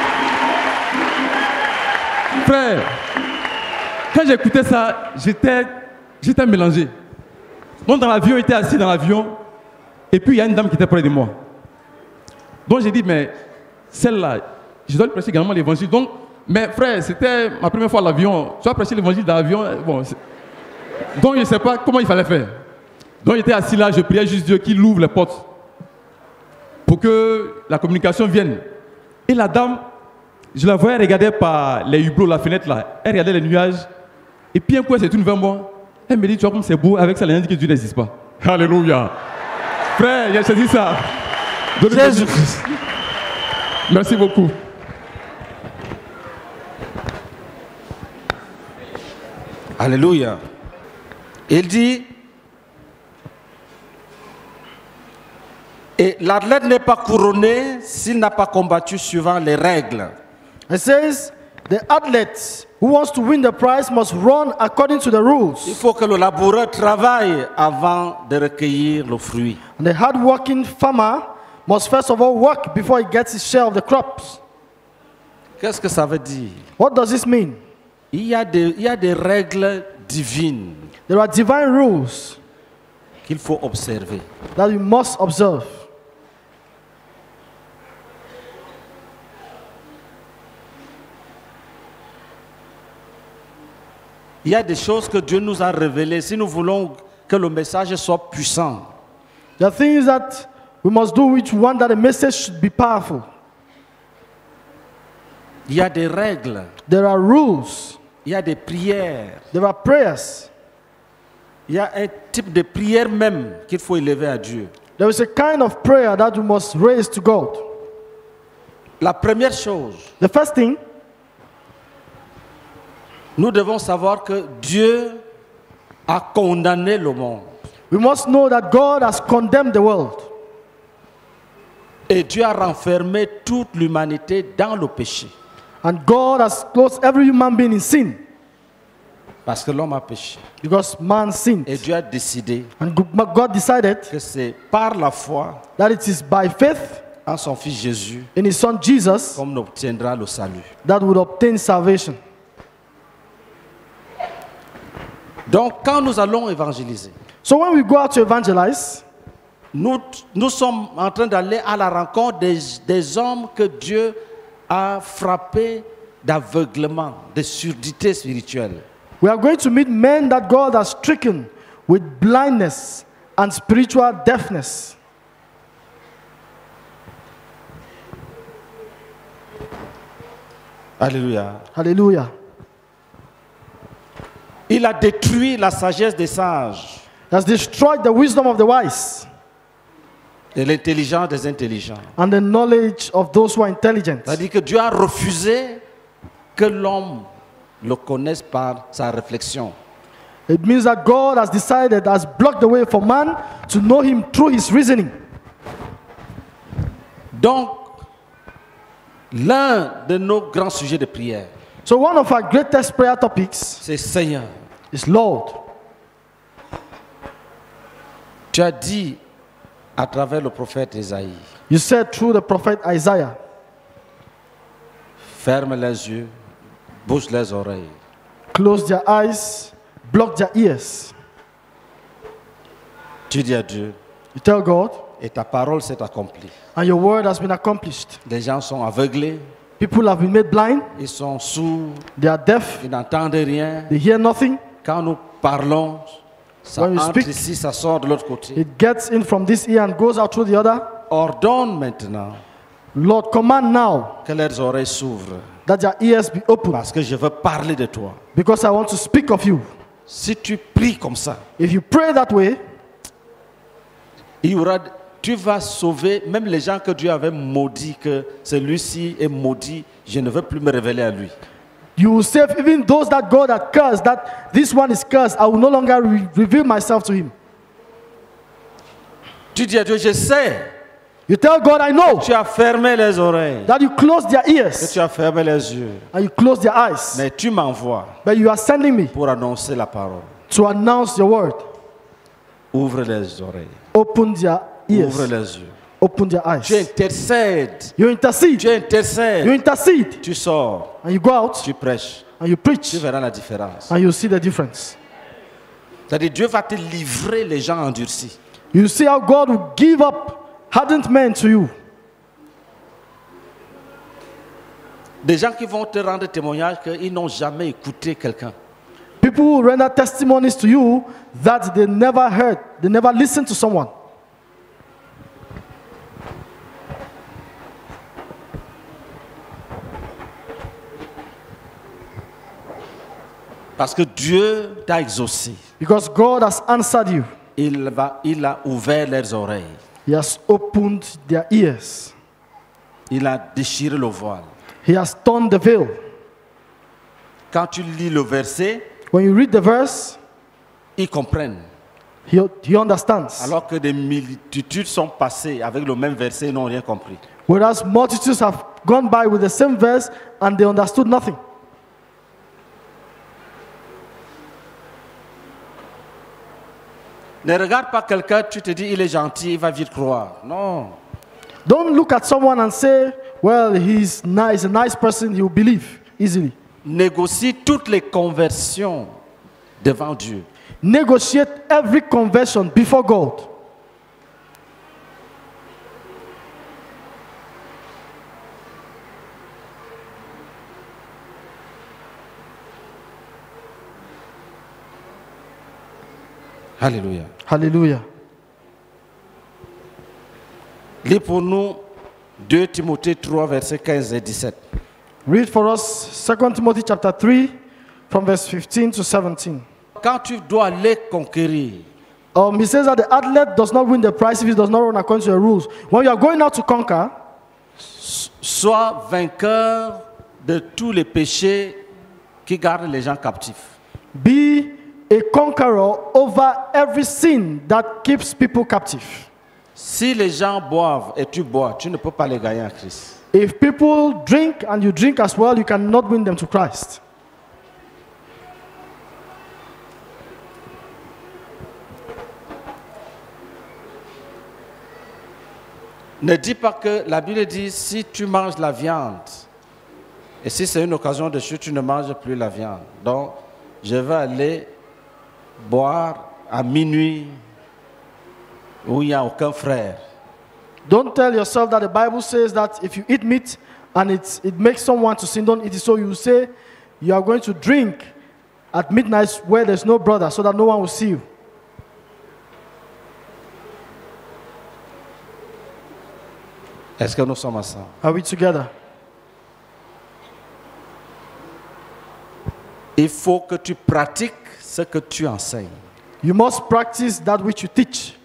Frère, quand j'écoutais ça, j'étais, j'étais mélangé. Donc dans l'avion, j'étais assis dans l'avion, et puis il y a une dame qui était près de moi. Donc j'ai dit, mais celle-là, je dois lui prêcher également l'évangile. Donc, mais frère, c'était ma première fois à l'avion. Tu as prêché l'évangile dans l'avion. Bon, donc je ne sais pas comment il fallait faire. Donc j'étais assis là, je priais juste Dieu qu'il ouvre les portes pour que la communication vienne. Et la dame, je la voyais regarder par les hublots, la fenêtre là. Elle regardait les nuages. Et puis un coup, elle s'est tournée vers moi. Elle me dit, tu vois comme c'est beau, avec ça, les gens disent que Dieu n'existe pas. Alléluia. Frère, j'ai saisi ça. Jésus-Christ. Merci beaucoup. Alléluia. Il dit, et l'athlète n'est pas couronné s'il n'a pas combattu suivant les règles. It says, the athlete who wants to win the prize must run according to the Il rules. faut que le laboureur travaille avant de recueillir le fruit. And the hard-working farmer must first of all work before he gets his share of the crops. Qu'est-ce que ça veut dire? What does this mean? Il y a des, il y a des règles divines There are divine rules qu'il faut observer. that you must observe. Il y a des choses que Dieu nous a révélées si nous voulons que le message soit puissant. There are things that we must do which want that the message should be powerful. Il y a des règles, There are rules. il y a des prières, There are prayers. il y a un type de prière même qu'il faut élever à Dieu. There is a kind of prayer that we must raise to God. La première chose, The first thing, nous devons savoir que Dieu a condamné le monde. we must know that God has condemned the world. Et Dieu a renfermé toute l'humanité dans le péché. And God has closed every human being in sin Parce que l'homme a péché. because man sinned. Et Dieu a décidé And God decided que c'est par la foi that it is by faith en son Fils Jésus in his son Jesus qu'on obtiendra le salut. that would obtain salvation. Donc quand nous allons évangéliser, So when we go out to evangelize, nous, nous sommes en train d'aller à la rencontre des, des hommes que Dieu a frappés d'aveuglement, de surdité spirituelle. we are going to meet men that God has stricken with blindness and spiritual deafness. Alléluia. Hallelujah. Il a détruit la sagesse des sages He has destroyed the wisdom of the wise et l'intelligence des intelligents. and the knowledge of those who are intelligent. C'est-à-dire que Dieu a refusé que l'homme le connaisse par sa réflexion. It means that God has decided, has blocked the way for man to know him through his reasoning. Donc, l'un de nos grands sujets de prière, So one of our greatest prayer topics c'est Seigneur. is Lord. Tu as dit à travers le prophète Isaïe, You said through the prophet Isaiah, ferme les yeux, bouge les oreilles. close their eyes, block their ears. Tu dis à Dieu, You tell God, et ta parole s'est accomplie. and your word has been accomplished. Des gens sont aveuglés, People have been made blind, ils sont sourds, they are deaf, ils n'entendent rien. they hear nothing. Quand nous parlons, ça When you entre speak, ici, ça sort de l'autre côté. It gets in from this ear and goes out through the other. Ordonne maintenant Lord, command now que leurs oreilles s'ouvrent, that their ears be open, parce que je veux parler de toi. because I want to speak of you. Si tu pries comme ça, If you pray that way, il y aura, tu vas sauver même les gens que Dieu avait maudits, que celui-ci est maudit, je ne veux plus me révéler à lui. you will save even those that God had cursed, that this one is cursed. I will no longer re- reveal myself to him. Tu dis à Dieu, je sais, You tell God, I know tu as fermé les oreilles, that you close their que ears tu as fermé les yeux, and you close their eyes, mais tu m'envoies but you are sending me pour annoncer la parole. to announce your word. Ouvre les oreilles, Open their ouvre ears, les yeux. open their Tu eyes. intercèdes, You intercede, tu intercèdes, you intercede, tu sors, and you go out tu prêches, and you tu preach, verras la différence. and you see the difference. C'est-à-dire Dieu va te livrer les gens endurcis. You see how God will give up hardened men to you. Des gens qui vont te rendre témoignage qu'ils n'ont jamais écouté quelqu'un. People will render testimonies to you that they never heard, they never listened to someone. Parce que Dieu t'a exaucé. Because God has answered you. Il, va, il a ouvert leurs oreilles. He has opened their ears. Il a déchiré le voile. He has torn the veil. Quand tu lis le verset, When you read the verse, ils comprennent. he, he understands. Alors que des multitudes sont passées avec le même verset et n'ont rien compris. Whereas multitudes have gone by with the same verse and they understood nothing. Ne regarde pas quelqu'un, tu te dis il est gentil, il va vite croire. Non. Don't look at someone and say, well, he's nice, a nice person, he will believe easily. Négocie toutes les conversions devant Dieu. Negotiate every conversion before God. Alléluia. Hallelujah. Lis pour nous deux Timothée trois, versets quinze et dix-sept. Read for us Second Timothy chapter three from verse fifteen to seventeen. Quand tu dois les conquérir, Um, he says that the athlete does not win the prize if he does not run according to the rules. When you are going out to conquer, sois vainqueur de tous les péchés qui gardent les gens captifs. be a conqueror over every sin that keeps people captive. Si les gens boivent et tu bois, tu ne peux pas les gagner en Christ. If people drink and you drink as well, you cannot win them to Christ. Ne dis pas que la Bible dit si tu manges la viande, et si c'est une occasion de chute, tu ne manges plus la viande. Donc, je vais aller boire à minuit où il n'y a aucun frère. Don't tell yourself that the Bible says that if you eat meat and it, it makes someone to sin, don't eat it. So you say you are going to drink at midnight where there's no brother so that no one will see you. Est-ce que nous sommes ensemble? Are we together? Il faut que tu pratiques ce que tu enseignes. You must practice that which you teach.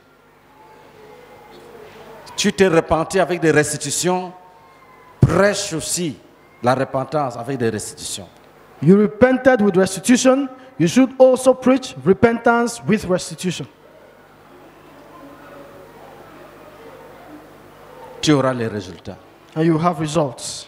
Tu t'es repenti avec des restitutions, prêche aussi la repentance avec des restitutions. You repented with restitution. You should also preach repentance with restitution. Tu auras les résultats. And you have results.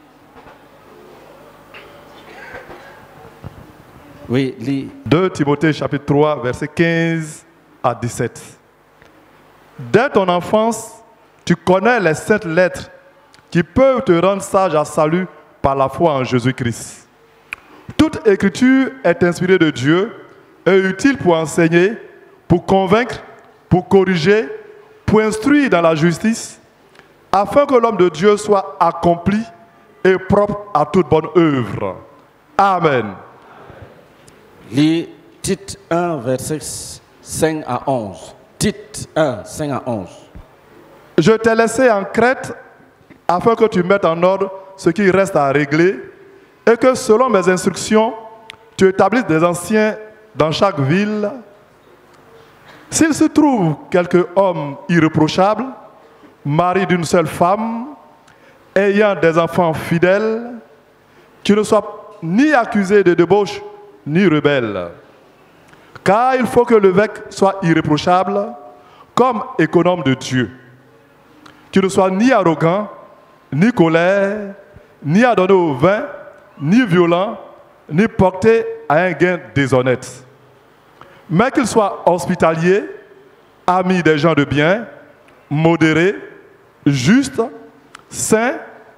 Oui, lis. deux Timothée chapitre trois, versets quinze à dix-sept. Dès ton enfance, tu connais les saintes lettres qui peuvent te rendre sage à salut par la foi en Jésus-Christ. Toute écriture est inspirée de Dieu et utile pour enseigner, pour convaincre, pour corriger, pour instruire dans la justice, afin que l'homme de Dieu soit accompli et propre à toute bonne œuvre. Amen. Lis Tite un, versets cinq à onze. Tite un, cinq à onze. Je t'ai laissé en Crète afin que tu mettes en ordre ce qui reste à régler et que selon mes instructions, tu établisses des anciens dans chaque ville. S'il se trouve quelque homme irréprochable, mari d'une seule femme, ayant des enfants fidèles, qui ne soit ni accusé de débauche, ni rebelle. Car il faut que l'évêque soit irréprochable, comme économe de Dieu, qui ne soit ni arrogant, ni colère, ni adonné au vin, ni violent, ni porté à un gain déshonnête. Mais qu'il soit hospitalier, ami des gens de bien, modéré, juste, saint,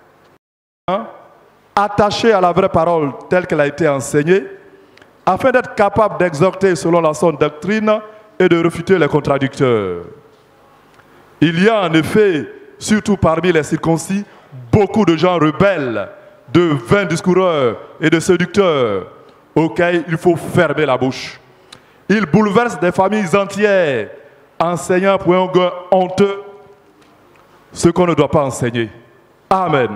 attaché à la vraie parole telle qu'elle a été enseignée, afin d'être capable d'exhorter selon la sainte doctrine et de réfuter les contradicteurs. Il y a en effet, surtout parmi les circoncis, beaucoup de gens rebelles, de vains discoureurs et de séducteurs, auxquels il faut fermer la bouche. Ils bouleversent des familles entières, enseignant pour un gain honteux ce qu'on ne doit pas enseigner. Amen.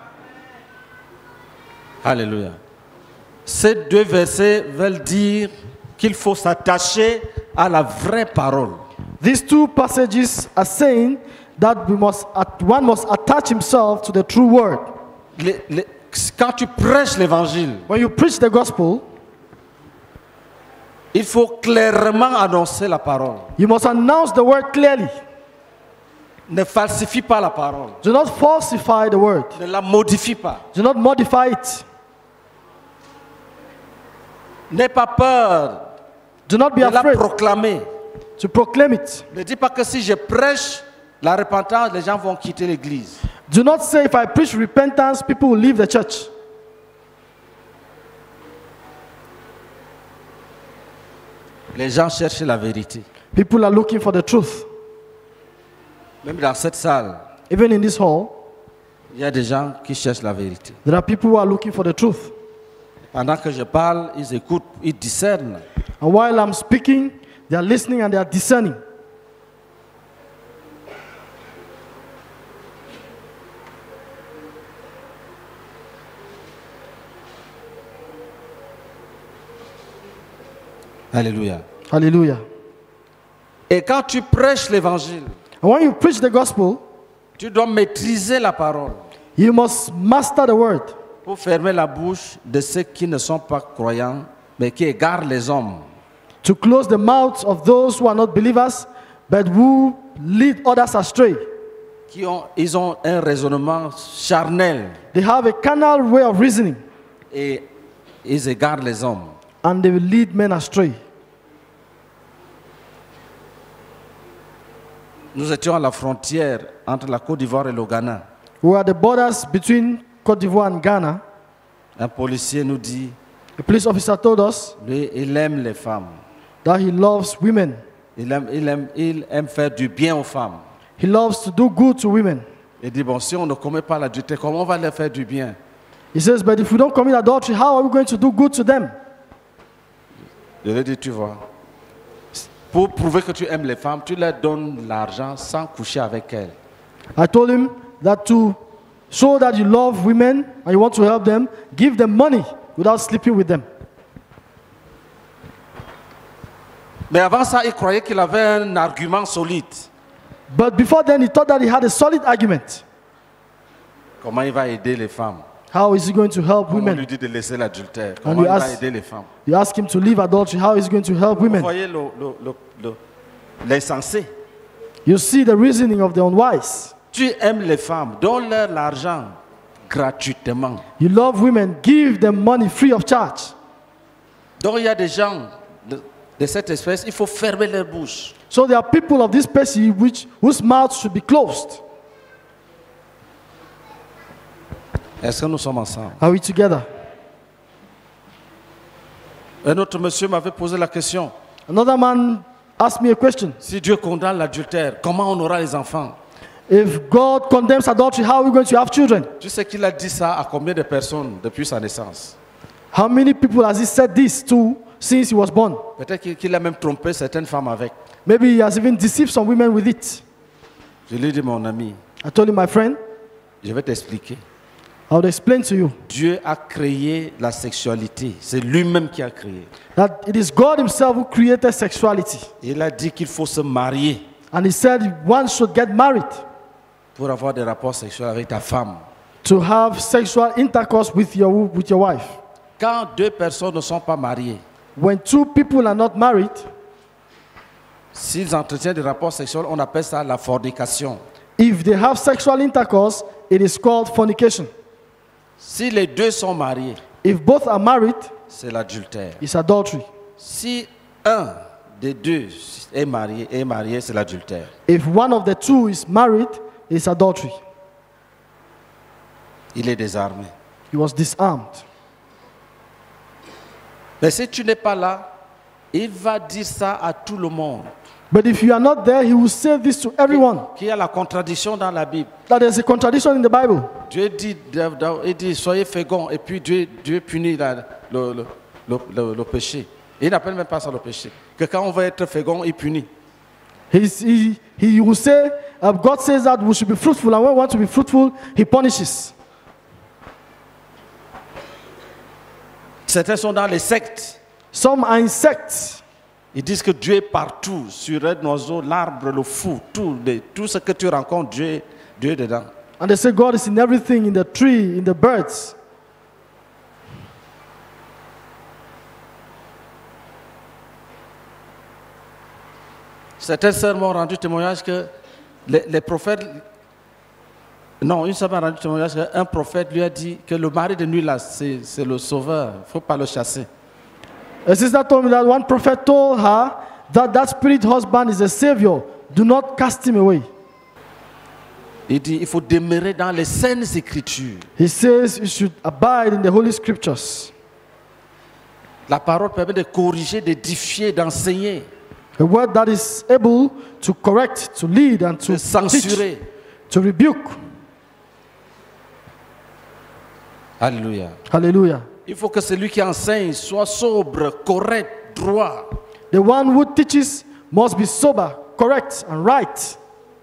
Alléluia. Ces deux versets veulent dire qu'il faut s'attacher à la vraie parole. These two passages are saying that we must, one must attach himself to the true word. Les- les- quand tu prêches l'évangile, When you preach the gospel, il faut clairement annoncer la parole. you must announce the word clearly. Ne falsifie pas la parole. Do not falsify the word. Ne la modifie pas. Do not modify it. N'aie pas peur Do not be de la afraid proclamer. to proclaim it. Ne dis pas que si je prêche la repentance, les gens vont quitter l'église. Do not say if I preach repentance, people will leave the church. Les gens cherchent la vérité. People are looking for the truth. Même dans cette salle, Even in this hall, il y a des gens qui cherchent la vérité. there are people who are looking for the truth. Pendant que je parle, ils écoutent, ils discernent. And while I'm speaking, they are listening and they are discerning. Alléluia. Hallelujah. Et quand tu prêches l'évangile, And when you preach the gospel, tu dois maîtriser la parole you must master the word pour fermer la bouche de ceux qui ne sont pas croyants, mais qui égarent les hommes. to close the mouths of those who are not believers, but who lead others astray. Qui ont, ils ont un raisonnement charnel They have a carnal way of reasoning, et ils égarent les hommes. and they will lead men astray. Nous étions à la frontière entre la Côte d'Ivoire et le Ghana. We are the borders between Cote d'Ivoire and Ghana. Un policier nous dit, A police officer told us lui, il aime les femmes. that he loves women. Il aime, il aime, il aime faire du bien aux femmes. He loves to do good to women. Il dit, bon, si on ne commet pas l'adultère, comment on va leur faire du bien? He says, but if we don't commit adultery, how are we going to do good to them? Je lui ai dit, tu vois, pour prouver que tu aimes les femmes, tu leur donnes l'argent sans coucher avec elles. I told him that to show that you love women and you want to help them, give them money without sleeping with them. Mais avant ça, il croyait qu'il avait un argument solide. But before then, he thought that he had a solid argument. Comment il va aider les femmes? How is he going to help On lui women? dit de laisser l'adultère. On Comment lui il va ask- aider les femmes? You ask him to leave adultery. How is he going to help Vous women? voyez le- le- le- le- l'insensé. You see the reasoning of the unwise. Tu aimes les femmes, donne-leur l'argent gratuitement. You love women, give them money free of charge. Donc il y a des gens de, de cette espèce, il faut fermer leur bouche. So there are people of this species which, whose mouths should be closed. Est-ce que nous sommes ensemble? Are we together? Un autre monsieur m'avait posé la question. Another man asked me a question. Si Dieu condamne l'adultère, comment on aura les enfants? If God condemns adultery, how are we going to have children? Tu sais qu'il a dit ça à combien de personnes depuis sa naissance? How many people has he said this to since he was born? Peut-être qu'il qu'il a même trompé certaines femmes avec. Maybe he has even deceived some women with it. Je lui ai dit, mon ami, I told him, my friend, je vais t'expliquer. I will explain to you Dieu a créé la sexualité. C'est lui-même qui a créé. that it is God himself who created sexuality. Il a dit qu'il faut se marier And he said one should get married pour avoir des rapports sexuels avec ta femme. to have sexual intercourse with your, with your wife. Quand deux personnes ne sont pas mariées, When two people are not married, s'ils entretiennent des rapports sexuels, on appelle ça la fornication. if they have sexual intercourse, it is called fornication. Si les deux sont mariés, If both are married, c'est l'adultère. it's adultery. Si un des deux est marié, est marié, c'est l'adultère. If one of the two is married, it's adultery. Il est désarmé. He was disarmed. Mais si tu n'es pas là, il va dire ça à tout le monde. But if you are not there, he will say this to everyone. Qu'il y a la contradiction dans la Bible. That there's a contradiction in the Bible. Dieu dit, il dit soyez féconds, et puis Dieu, Dieu punit la- le, le, le, le- le péché. Il n'appelle même pas ça le péché. Que quand on va être fécond, il punit. He's, he, he will say, uh, God says that we should be fruitful, and when we want to be fruitful, he punishes. Certains sont dans les sectes. Some are in sects. Ils disent que Dieu est partout, sur un oiseau, l'arbre, le fou, tout, les- tout ce que tu rencontres, Dieu, est- Dieu est dedans. And they say God is in everything, in the tree, in the birds. Certaines sœurs m'ont rendu témoignage que les, les prophètes... Non, une sœur m'a rendu témoignage qu'un prophète lui a dit que le mari de nuit là, c'est c'est le sauveur, il ne faut pas le chasser. A sister told me that one prophet told her that that spirit husband is a savior. Do not cast him away. Il dit il faut demeurer dans les saintes écritures. He says you should abide in the Holy Scriptures. La parole permet de corriger, d'édifier, d'enseigner, A word that is able to correct, to lead, and to de censurer. teach, to rebuke. Alléluia. Hallelujah. Il faut que celui qui enseigne soit sobre, correct, droit. The one who teaches must be sober, correct, and right.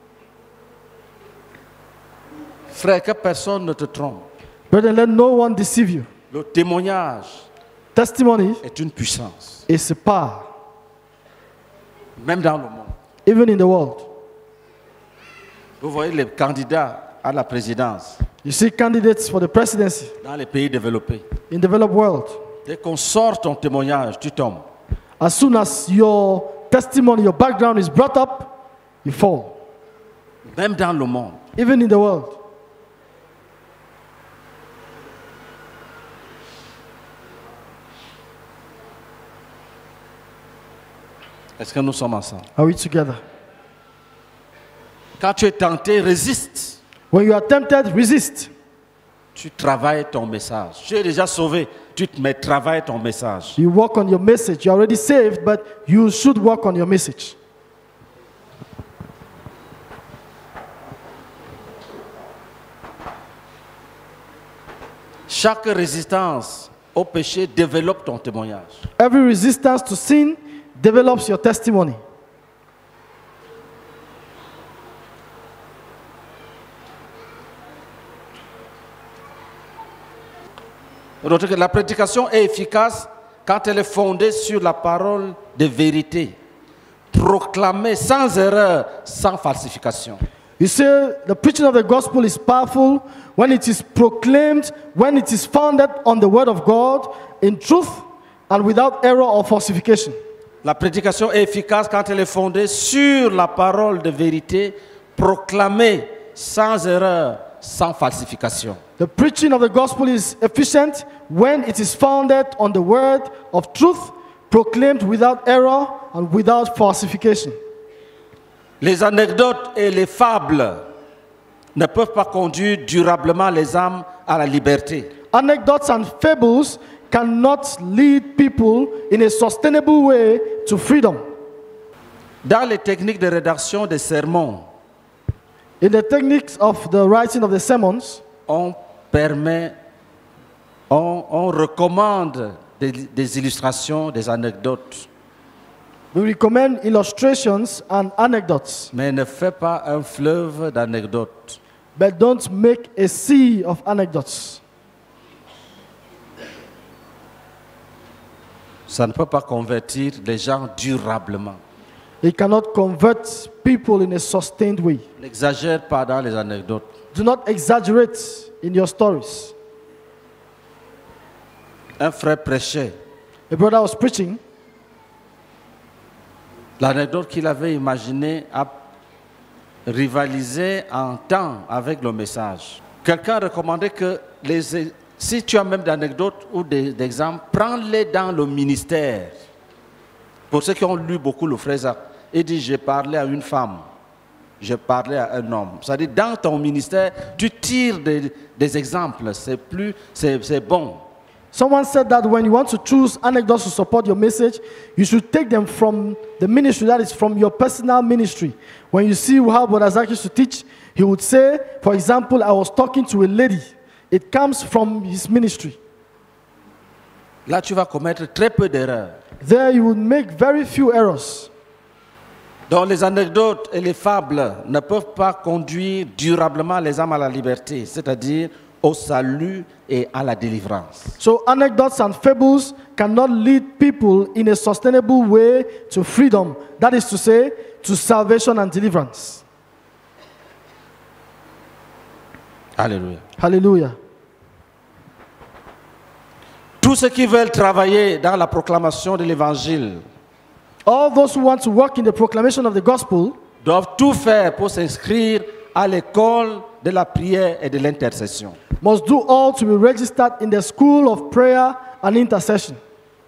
Frère, que personne ne te trompe. Brethren, let no one deceive you. Le témoignage Testimony est une puissance, is a power, même dans le monde. even in the world. Vous voyez les candidats à la présidence You see candidates for the presidency dans les pays développés. in the developed world. Dès qu'on sort ton témoignage, tu tombes. As soon as your testimony, your background is brought up, you fall. Même dans le monde. Even in the world. Est-ce que nous sommes ensemble? Are we together? Quand tu es tenté, résiste. When you are tempted, resist. Tu travailles ton message. Tu es déjà sauvé. Tu te mets, travailles ton message. You work on your message. You're already saved, but you should work on your message. Chaque résistance au péché développe ton témoignage. Every resistance to sin develops your testimony. Donc, la prédication est efficace quand elle est fondée sur la parole de vérité. proclamé sans erreur, sans falsification. You see, the preaching of the gospel is powerful when it is proclaimed, when it is founded on the word of God, in truth and without error or falsification. La prédication est efficace quand elle est fondée sur la parole de vérité, proclamée sans erreur, sans falsification. The preaching of the gospel is efficient when it is founded on the word of truth, proclaimed without error and without falsification. Les anecdotes et les fables ne peuvent pas conduire durablement les âmes à la liberté. Anecdotes and fables cannot lead people in a sustainable way to freedom. Dans les techniques de rédaction des sermons, In the techniques of the writing of the sermons, on permet, on, on recommande des, des illustrations, des anecdotes, we recommend illustrations and anecdotes, mais ne fais pas un fleuve d'anecdotes. but don't make a sea of anecdotes. Ça ne peut pas convertir les gens durablement. It cannot convert people in a sustained way. N'exagère pas dans les anecdotes. Do not exaggerate in your stories. Un frère prêchait. A brother was preaching. L'anecdote qu'il avait imaginée a rivalisé en temps avec le message. Quelqu'un recommandait que les, si tu as même des anecdotes ou des, des exemples, prends-les dans le ministère. Pour ceux qui ont lu beaucoup le frère Zach, il dit, j'ai parlé à une femme, j'ai parlé à un homme. C'est-à-dire, dans ton ministère, tu tires des, des exemples, c'est plus, c'est, c'est bon. Someone said that when you want to choose anecdotes to support your message, you should take them from the ministry, that is from your personal ministry. When you see how Brother Zach used to teach, he would say, for example, I was talking to a lady. It comes from his ministry. Là, tu vas commettre très peu d'erreurs. There you would make very few errors. Donc les anecdotes et les fables ne peuvent pas conduire durablement les âmes à la liberté, c'est-à-dire au salut et à la délivrance. So anecdotes and fables cannot lead people in a sustainable way to freedom. That is to say, to salvation and deliverance. Alléluia. Hallelujah. Tous ceux qui veulent travailler dans la proclamation de l'évangile All those who want to work in the proclamation of the gospel doivent tout faire pour s'inscrire à l'école de la prière et de l'intercession. must do all to be registered in the school of prayer and intercession.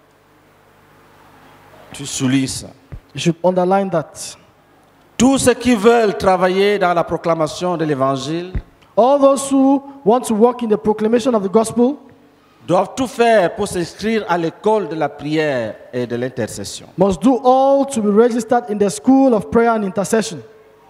Tu soulignes ça. You should underline that. Tous ceux qui veulent travailler dans la proclamation de l'évangile All those who want to work in the proclamation of the gospel doivent tout faire pour s'inscrire à l'école de la prière et de l'intercession. must do all to be registered in the school of prayer and intercession.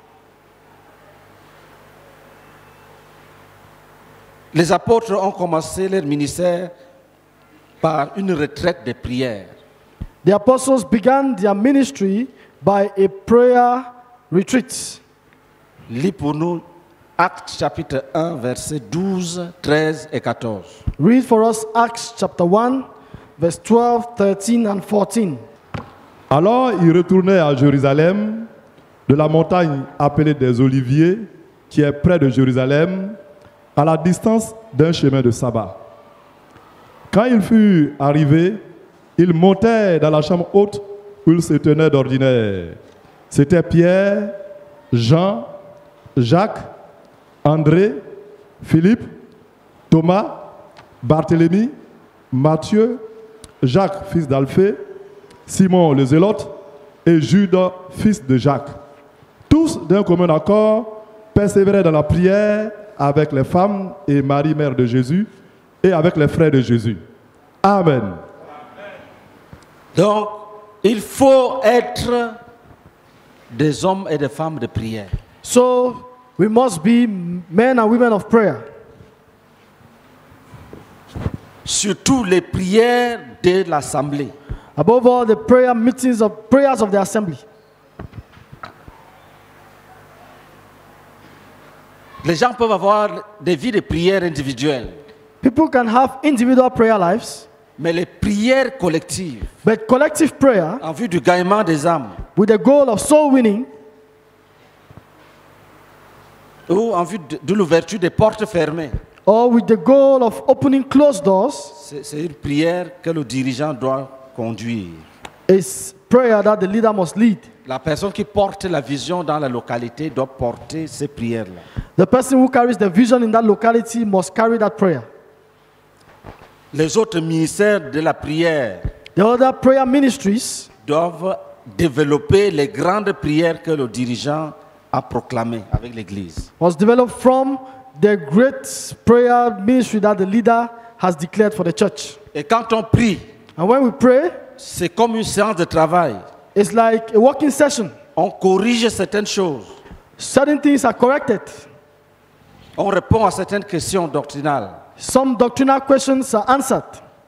Les apôtres ont commencé leur ministère par une retraite de prière. The apostles began their ministry by a prayer retreat. Lis pour nous Actes chapitre un, versets douze, treize et quatorze. Read for us Acts chapter one, verse twelve, thirteen, and fourteen. Alors ils retournaient à Jérusalem, de la montagne appelée des Oliviers, qui est près de Jérusalem, à la distance d'un chemin de sabbat. Quand ils furent arrivés, ils montèrent dans la chambre haute où ils se tenaient d'ordinaire. C'était Pierre, Jean, Jacques, André, Philippe, Thomas, Barthélemy, Matthieu, Jacques, fils d'Alphée, Simon le Zélote et Judas, fils de Jacques. Tous d'un commun accord persévéraient dans la prière avec les femmes et Marie, mère de Jésus, et avec les frères de Jésus. Amen. Donc, il faut être des hommes et des femmes de prière. So we must be men and women of prayer. Surtout les prières de l'assemblée. Above all, the prayer meetings of prayers of the assembly. Les gens peuvent avoir des vies de prière individuelles, People can have individual prayer lives, mais les prières collectives but collective prayer en vue du gagnement des âmes with the goal of soul winning ou en vue de, de l'ouverture des portes fermées, or with the goal of opening closed doors c'est c'est une prière que le dirigeant doit conduire. is prayer that the leader must lead. La personne qui porte la vision dans la localité doit porter ces prières-là. The person who carries the vision in that locality must carry that prayer. Les autres ministères de la prière The other prayer ministries doivent développer les grandes prières que le dirigeant a proclamées avec l'Église. must develop from the great prayer ministry that the leader has declared for the church. Et quand on prie, And when we pray, c'est comme une séance de travail. it's like a working session. On corrige certaines choses. Certain things are corrected. On répond à certaines questions doctrinales. Some doctrinal questions are answered.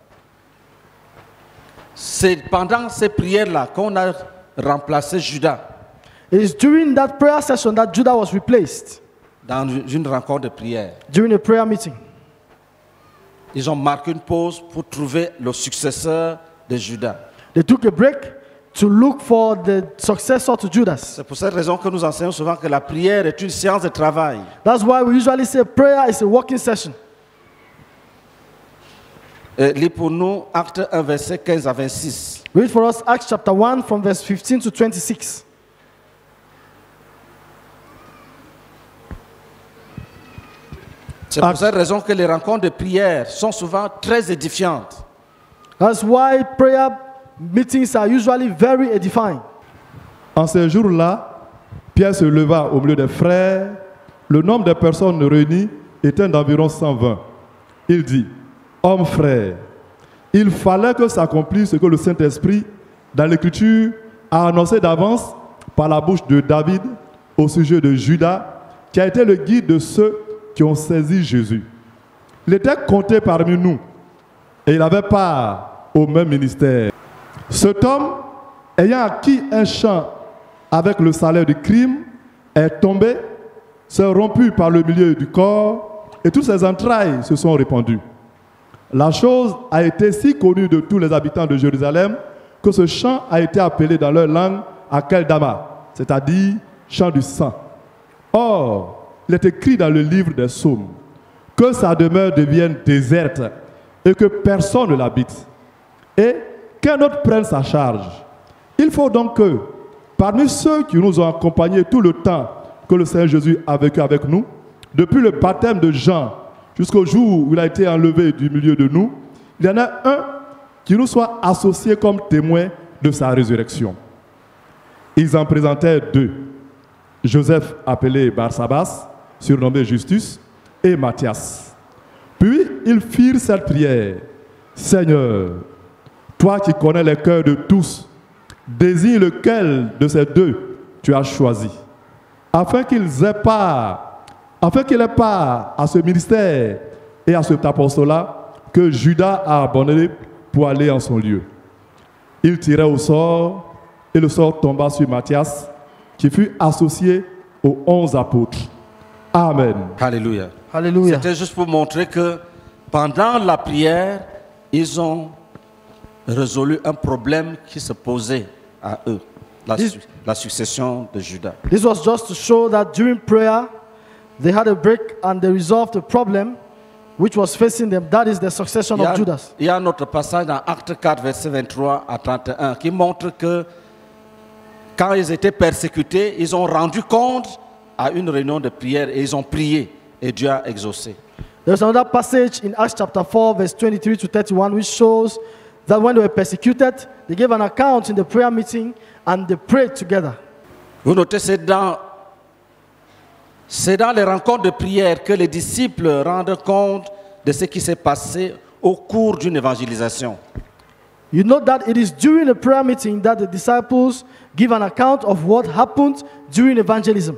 C'est pendant ces prières-là qu'on a remplacé Judas It is during that prayer session that Judah was replaced dans une rencontre de prière. during a prayer meeting. Ils ont marqué une pause pour trouver le successeur de Judas. They took a break to look for the successor to Judas. C'est pour cette raison que nous enseignons souvent que la prière est une séance de travail. That's why we usually say prayer is a working session. Euh, lis pour nous Acte un, verset quinze à vingt-six. Read for us Acts chapter one from verse fifteen to twenty-six. C'est pour cette raison que les rencontres de prière sont souvent très édifiantes. That's why prayer meetings are usually very edifying. En ces jours-là, Pierre se leva au milieu des frères. Le nombre de personnes réunies était d'environ cent vingt. Il dit, « Hommes frères, il fallait que s'accomplisse ce que le Saint-Esprit, dans l'Écriture, a annoncé d'avance par la bouche de David au sujet de Judas, qui a été le guide de ceux qui ont saisi Jésus. Il était compté parmi nous et il avait part au même ministère. Cet homme, ayant acquis un champ avec le salaire du crime, est tombé, s'est rompu par le milieu du corps et toutes ses entrailles se sont répandues. La chose a été si connue de tous les habitants de Jérusalem que ce champ a été appelé dans leur langue Akeldama, c'est-à-dire champ du sang. Or, il est écrit dans le livre des psaumes que sa demeure devienne déserte et que personne ne l'habite et qu'un autre prenne sa charge. Il faut donc que, parmi ceux qui nous ont accompagnés tout le temps que le Seigneur Jésus a vécu avec nous, depuis le baptême de Jean jusqu'au jour où il a été enlevé du milieu de nous, il y en a un qui nous soit associé comme témoin de sa résurrection. Ils en présentèrent deux, Joseph appelé Barsabas, surnommé Justus, et Matthias. Puis ils firent cette prière. Seigneur, toi qui connais les cœurs de tous, désigne lequel de ces deux tu as choisi, afin qu'ils aient part, afin qu'il ait part à ce ministère et à cet apostolat que Judas a abandonné pour aller en son lieu. Il tirait au sort et le sort tomba sur Matthias, qui fut associé aux onze apôtres. Amen. Alléluia. Hallelujah. C'était juste pour montrer que pendant la prière, ils ont résolu un problème qui se posait à eux, la, su- la succession de Judas. This was just to show that during prayer, they had a break and they resolved the problem which was facing them. That is the succession Il y, a, of Judas. il y a un autre passage dans Acte quatre, verset vingt-trois à trente et un, qui montre que quand ils étaient persécutés, ils ont rendu compte à une réunion de prière et ils ont prié et Dieu a exaucé. There's another passage in Acts chapter four, verse twenty-three to thirty-one, which shows that when they were persecuted, they gave an account in the prayer meeting and they prayed together. Vous notez, c'est dans, c'est dans les rencontres de prière que les disciples rendent compte de ce qui s'est passé au cours d'une évangélisation. You note that it is during the prayer meeting that the disciples give an account of what happened during evangelism.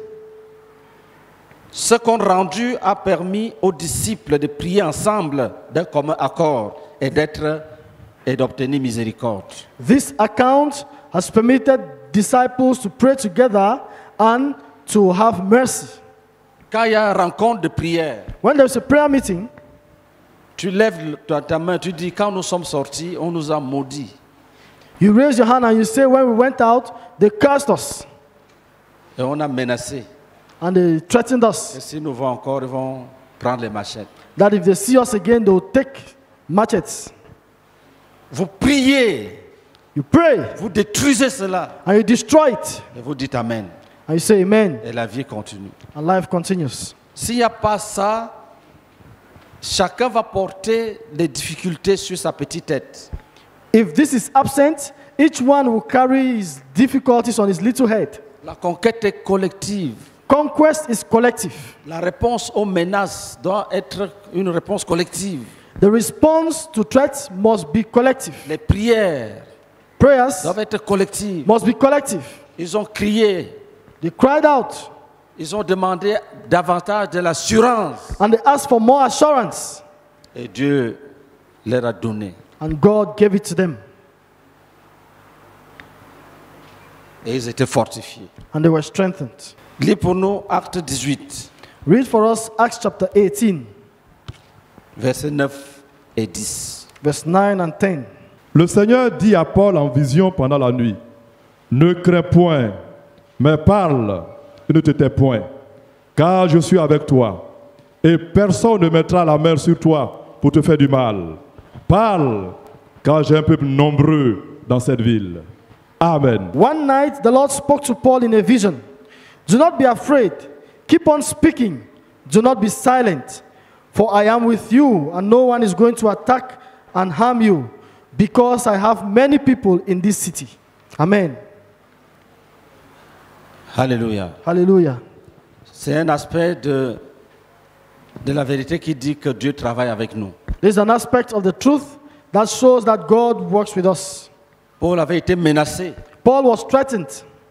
Ce compte rendu a permis aux disciples de prier ensemble d'un commun accord et d'être et d'obtenir miséricorde. This account has permitted disciples to pray together and to have mercy. Quand il y a une rencontre de prière, When there's a prayer meeting, Tu lèves ta, ta main, tu dis, quand nous sommes sortis, on nous a maudits. You raise your hand and you say, when we went out, they cursed us Et on a menacé. and they threatened Et us si nous vont encore, ils vont prendre les machettes. that if they see us again, they will take machetes. Vous priez, You pray vous détruisez cela. and you destroy it Et vous dites Amen. and you say amen Et la vie continue. and life continues. S'il n'y a pas ça, chacun va porter les difficultés sur sa petite tête. If this is absent, each one will carry his difficulties on his little head. La conquête est collective. Conquest is collective. La réponse aux menaces doit être une réponse collective. The response to threats must be collective. Les prières Prayers doivent être collectives. must be collective. Ils ont crié, They cried out ils ont demandé davantage de l'assurance. and they asked for more assurance, Et Dieu leur a donné. and God gave it to them, Et ils étaient fortifiés. and they were strengthened. Lis pour nous Acte dix-huit, Read for us Acts chapter eighteen, versets neuf et dix. verse nine and ten. Le Seigneur dit à Paul en vision pendant la nuit, ne crains point, mais parle et ne te tais point, car je suis avec toi, et personne ne mettra la main sur toi pour te faire du mal. Parle, car j'ai un peuple nombreux dans cette ville. Amen. One night the Lord spoke to Paul in a vision. Do not be afraid. Keep on speaking. Do not be silent. For I am with you, and no one is going to attack and harm you, because I have many people in this city. Amen. Alléluia. Hallelujah. C'est un aspect de, de la vérité qui dit que Dieu travaille avec nous. There's an aspect of the truth that shows that God works with us. Paul avait été menacé Paul was threatened,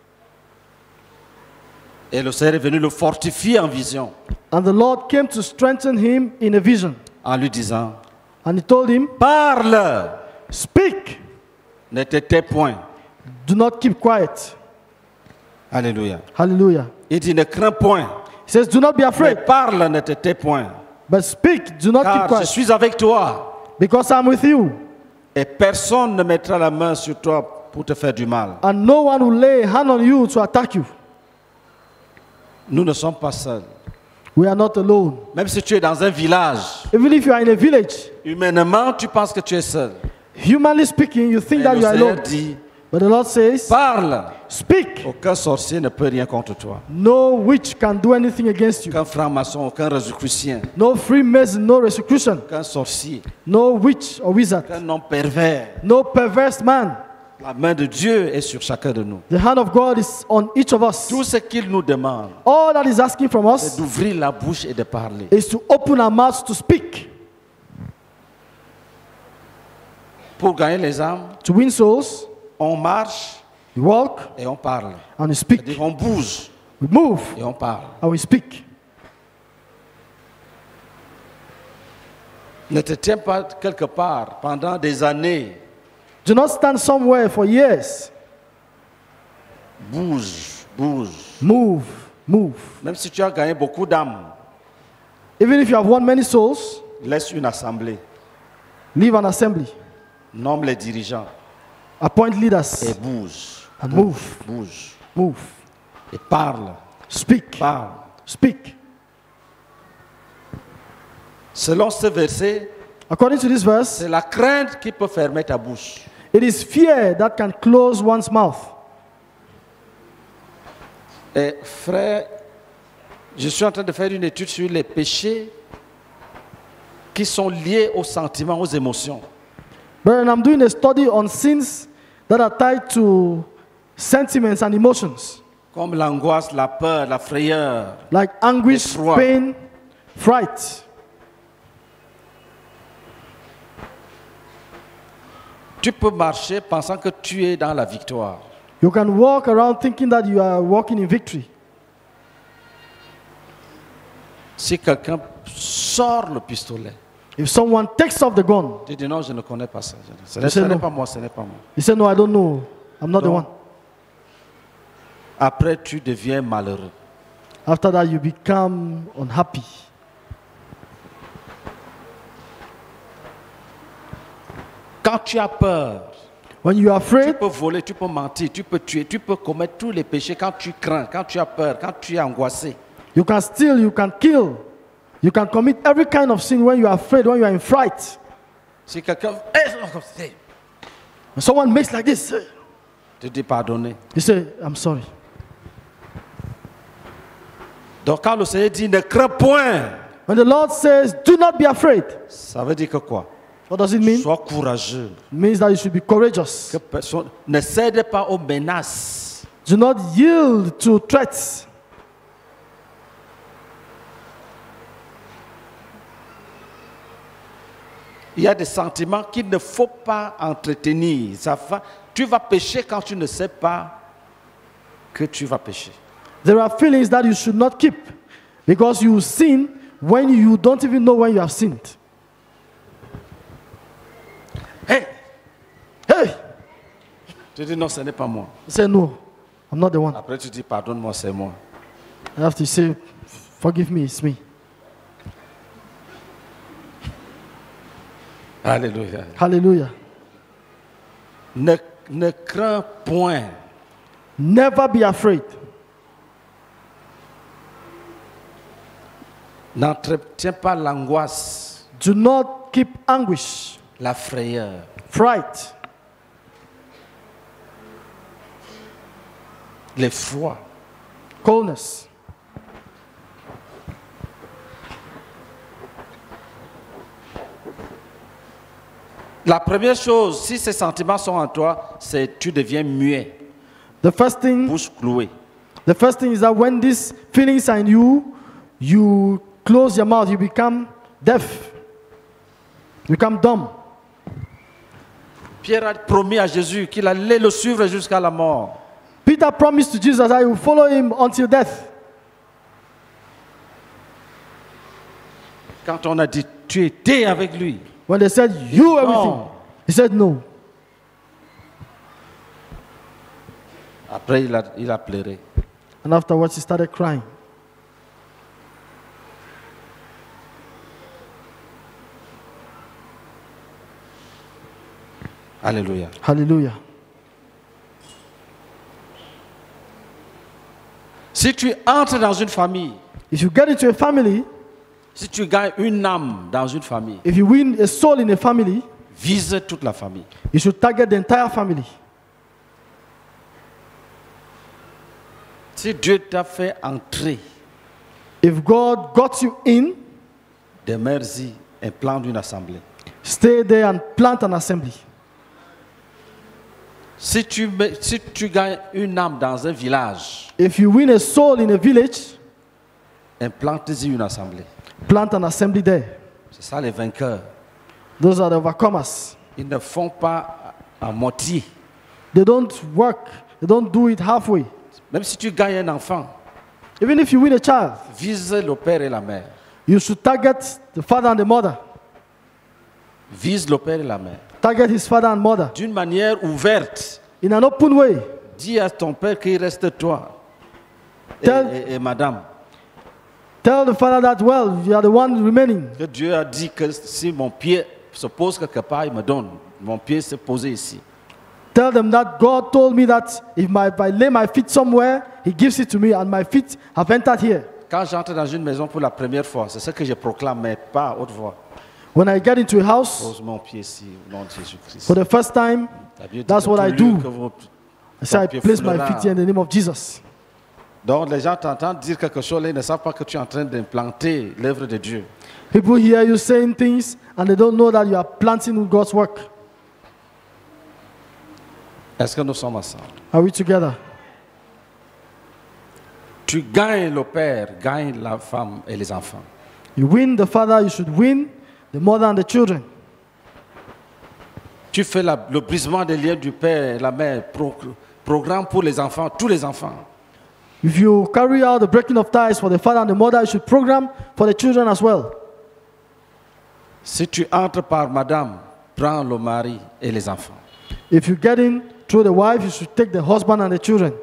et le Seigneur est venu le fortifier en vision and the Lord came to strengthen him in a vision. en lui disant, And he told him, parle, speak, ne te tais point. do not keep quiet. Alléluia. Hallelujah. Il dit, ne crains point, He says, do not be mais afraid, parle, ne te tais point, but speak, do not keep car je quiet, suis avec toi, because I'm with you, et personne ne mettra la main sur toi pour te faire du mal. and no one will lay a hand on you to attack you. Nous ne sommes pas seuls. We are not alone. Même si tu es dans un village, Even if you are in a village, humainement, tu penses que tu es seul. humanly speaking, you think Et that le you are Seigneur alone. dit, But the Lord says, parle. speak. Aucun sorcier ne peut rien contre toi. No witch can do anything against you. Aucun franc-maçon, aucun rosicrucien, No Freemason, no Rosicrucian, aucun sorcier, no witch or wizard, aucun homme pervers. no perverse man. La main de Dieu est sur chacun de nous. The hand of God is on each of us. Tout ce qu'il nous demande, All that is asking from c'est us d'ouvrir la bouche et de parler. is to open our mouths to speak, Pour gagner les âmes, to win souls. on marche We walk et on parle. and we speak. C'est-à-dire on bouge We move et on parle. and we speak. Ne te tiens pas quelque part pendant des années. Do not stand somewhere for years. Bouge, bouge. Move, move. Même si tu as gagné beaucoup d'âmes, Even if you have won many souls, laisse une assemblée. leave an assembly, Nomme les dirigeants appoint et leaders, bouge. and move, Bouge. move. Et parle. Speak, Parle. speak. Selon ce verset, According to this verse, c'est la crainte qui peut fermer ta bouche. it is fear that can close one's mouth. Et frère, je suis en train de faire une étude sur les péchés qui sont liés aux sentiments, aux émotions. But I'm doing a study on sins that are tied to sentiments and emotions, Comme l'angoisse, la peur, la frayeur. like anguish, Effroi. pain, fright. Tu peux marcher pensant que tu es dans la victoire. You can walk around thinking that you are walking in victory. Si quelqu'un sort le pistolet, If someone takes off the gun, tu dis non, je ne connais pas ça. Ce Je n'est- sais ce n'est non. pas moi, ce n'est pas moi. you say, no, I don't know. I'm not the Non. one. Après, tu deviens malheureux. After that, you become unhappy. Quand tu as peur, When you are tu afraid, peux voler, tu peux mentir, tu peux tuer, tu peux commettre tous les péchés quand tu crains, quand tu as peur, quand tu es angoissé. you can steal, you can kill, you can commit every kind of sin when you are afraid, when you are in fright. Si quelqu'un Eh, hey, When someone makes like this, eh, te dis pardonner. you say, I'm sorry. Donc quand le Seigneur dit ne crains point, When the Lord says, do not be afraid, ça veut dire que quoi? what does it mean? Sois courageux. It means that you should be courageous. Que personne ne cède pas aux menaces. Do not yield to threats. Il y a des sentiments qu'il ne faut pas entretenir. Ça va, tu vas pécher quand tu ne sais pas que tu vas pécher. There are feelings that you should not keep because you sin when you don't even know when you have sinned. Hey, Hey, tu dis non, ce n'est pas moi. you say, no, I'm not the one. Après tu dis pardonne-moi, c'est moi. I have to say, forgive me, it's me. Alléluia. Hallelujah. Ne, ne crains point. Never be afraid. N'entretiens pas l'angoisse, Do not keep anguish, la frayeur. fright, L'effroi. coldness. La première chose, si ces sentiments sont en toi, c'est que tu deviens muet, The first thing, bouche clouée. the first thing is that when these feelings are in you, you close your mouth, you become deaf, you become dumb. Pierre a promis à Jésus qu'il allait le suivre jusqu'à la mort. Peter promised to Jesus that he will follow him until death. Quand on a dit tu étais avec lui, When they said, you everything, non. he said no. Après il a, il a pleuré. And afterwards, he started crying. Alléluia. Hallelujah. Si tu entres dans une famille, If you get into a family, si tu gagnes une âme dans une famille, if you win a soul in a family, vise toute la famille. you should target the entire family. Si Dieu t'a fait entrer, If God got you in, demeure-y et plante une assemblée. stay there and plant an assembly. Si tu, mets- si tu gagnes une âme dans un village, If you win a soul in a village, implante-y une assemblée. plant an assembly there. C'est ça les vainqueurs. Those are the overcomers. Ils ne font pas à moitié. They don't work, they don't do it halfway. Même si tu gagnes un enfant, Even if you win a child, vise le père et la mère. you should target the father and the mother. Vise le père et la mère. Target his father and mother D'une manière ouverte, in an open way. dis à ton père qu'il reste toi et, Tell- et- et madame. Tell the father that, well, you are the one remaining. Que Dieu a dit que si mon pied se pose quelque part, il me donne. Mon pied s'est posé ici. Tell them that God told me that if, my, if I lay my feet somewhere, He gives it to me, and my feet have entered here. Quand j'entre dans une maison pour la première fois, c'est ce que je proclame, mais pas à haute voix. When I get into a house Pose mon pied ici, au nom de Jésus-Christ. for the first time, La Bible dit that's que what tout I lieu do. que vous- I say, I ton pied place my foulera. feet here in the name of Jesus. Donc les gens t'entendent dire quelque chose, là, ils ne savent pas que tu es en train d'implanter l'œuvre de Dieu. People hear you saying things, and they don't know that you are planting God's work. Est-ce que nous sommes ensemble? Are we together? Tu gagnes le père, gagne la femme et les enfants. You win the father, you should win the mother and the children. Tu fais la- le brisement des liens du père et la mère, pro- programme pour les enfants, tous les enfants. If you carry out the breaking of ties for the father and the mother, you should program for the children as well. Si tu entres par madame, prends le mari et les enfants. If you get in through the wife, you should take the husband and the children.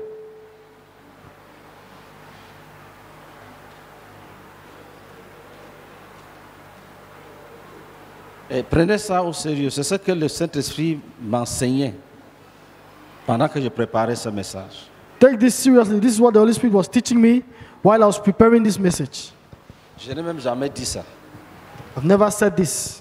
Et prenez ça au sérieux. C'est ce que le Saint-Esprit m'enseignait pendant que je préparais ce message. Take this seriously. This is what the Holy Spirit was teaching me while I was preparing this message. Je n'ai même jamais dit ça. I've never said this.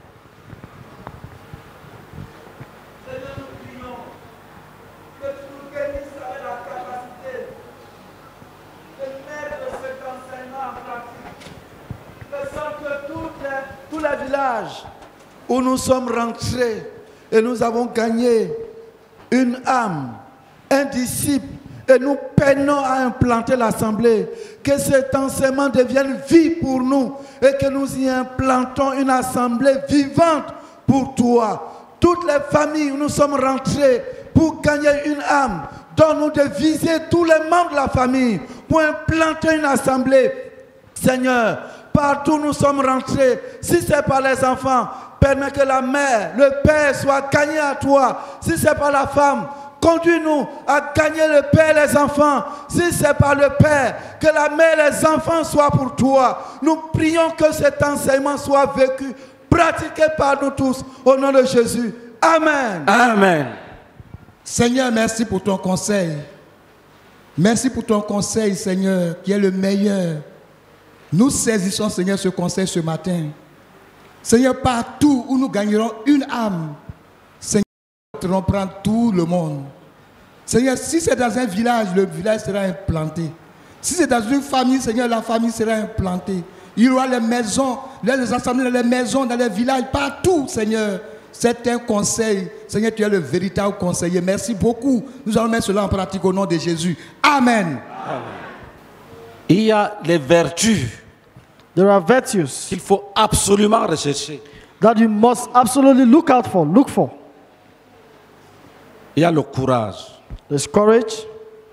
Tous les villages où nous sommes rentrés et nous avons gagné une âme, un disciple, et nous peinons à implanter l'assemblée, que cet enseignement devienne vie pour nous et que nous y implantons une assemblée vivante pour toi. Toutes les familles où nous sommes rentrés pour gagner une âme, donne-nous de viser tous les membres de la famille pour implanter une assemblée. Seigneur, partout où nous sommes rentrés, si c'est par les enfants, permets que la mère, le père soient gagnés à toi. Si c'est par la femme, conduis-nous à gagner le père et les enfants. Si c'est par le père, que la mère et les enfants soient pour toi. Nous prions que cet enseignement soit vécu, pratiqué par nous tous, au nom de Jésus. Amen. Amen. Seigneur, merci pour ton conseil. Merci pour ton conseil, Seigneur, qui est le meilleur. Nous saisissons, Seigneur, ce conseil ce matin. Seigneur, partout où nous gagnerons une âme, Seigneur, nous allons prendre tout le monde. Seigneur, si c'est dans un village, le village sera implanté. Si c'est dans une famille, Seigneur, la famille sera implantée. Il y aura les maisons, les assemblées dans les maisons, dans les villages, partout, Seigneur. C'est un conseil. Seigneur, tu es le véritable conseiller. Merci beaucoup. Nous allons mettre cela en pratique au nom de Jésus. Amen. Amen. Il y a les vertus. There are virtues qu'il faut absolument rechercher. That you must absolutely look out for, look for. Il y a le courage. There's courage.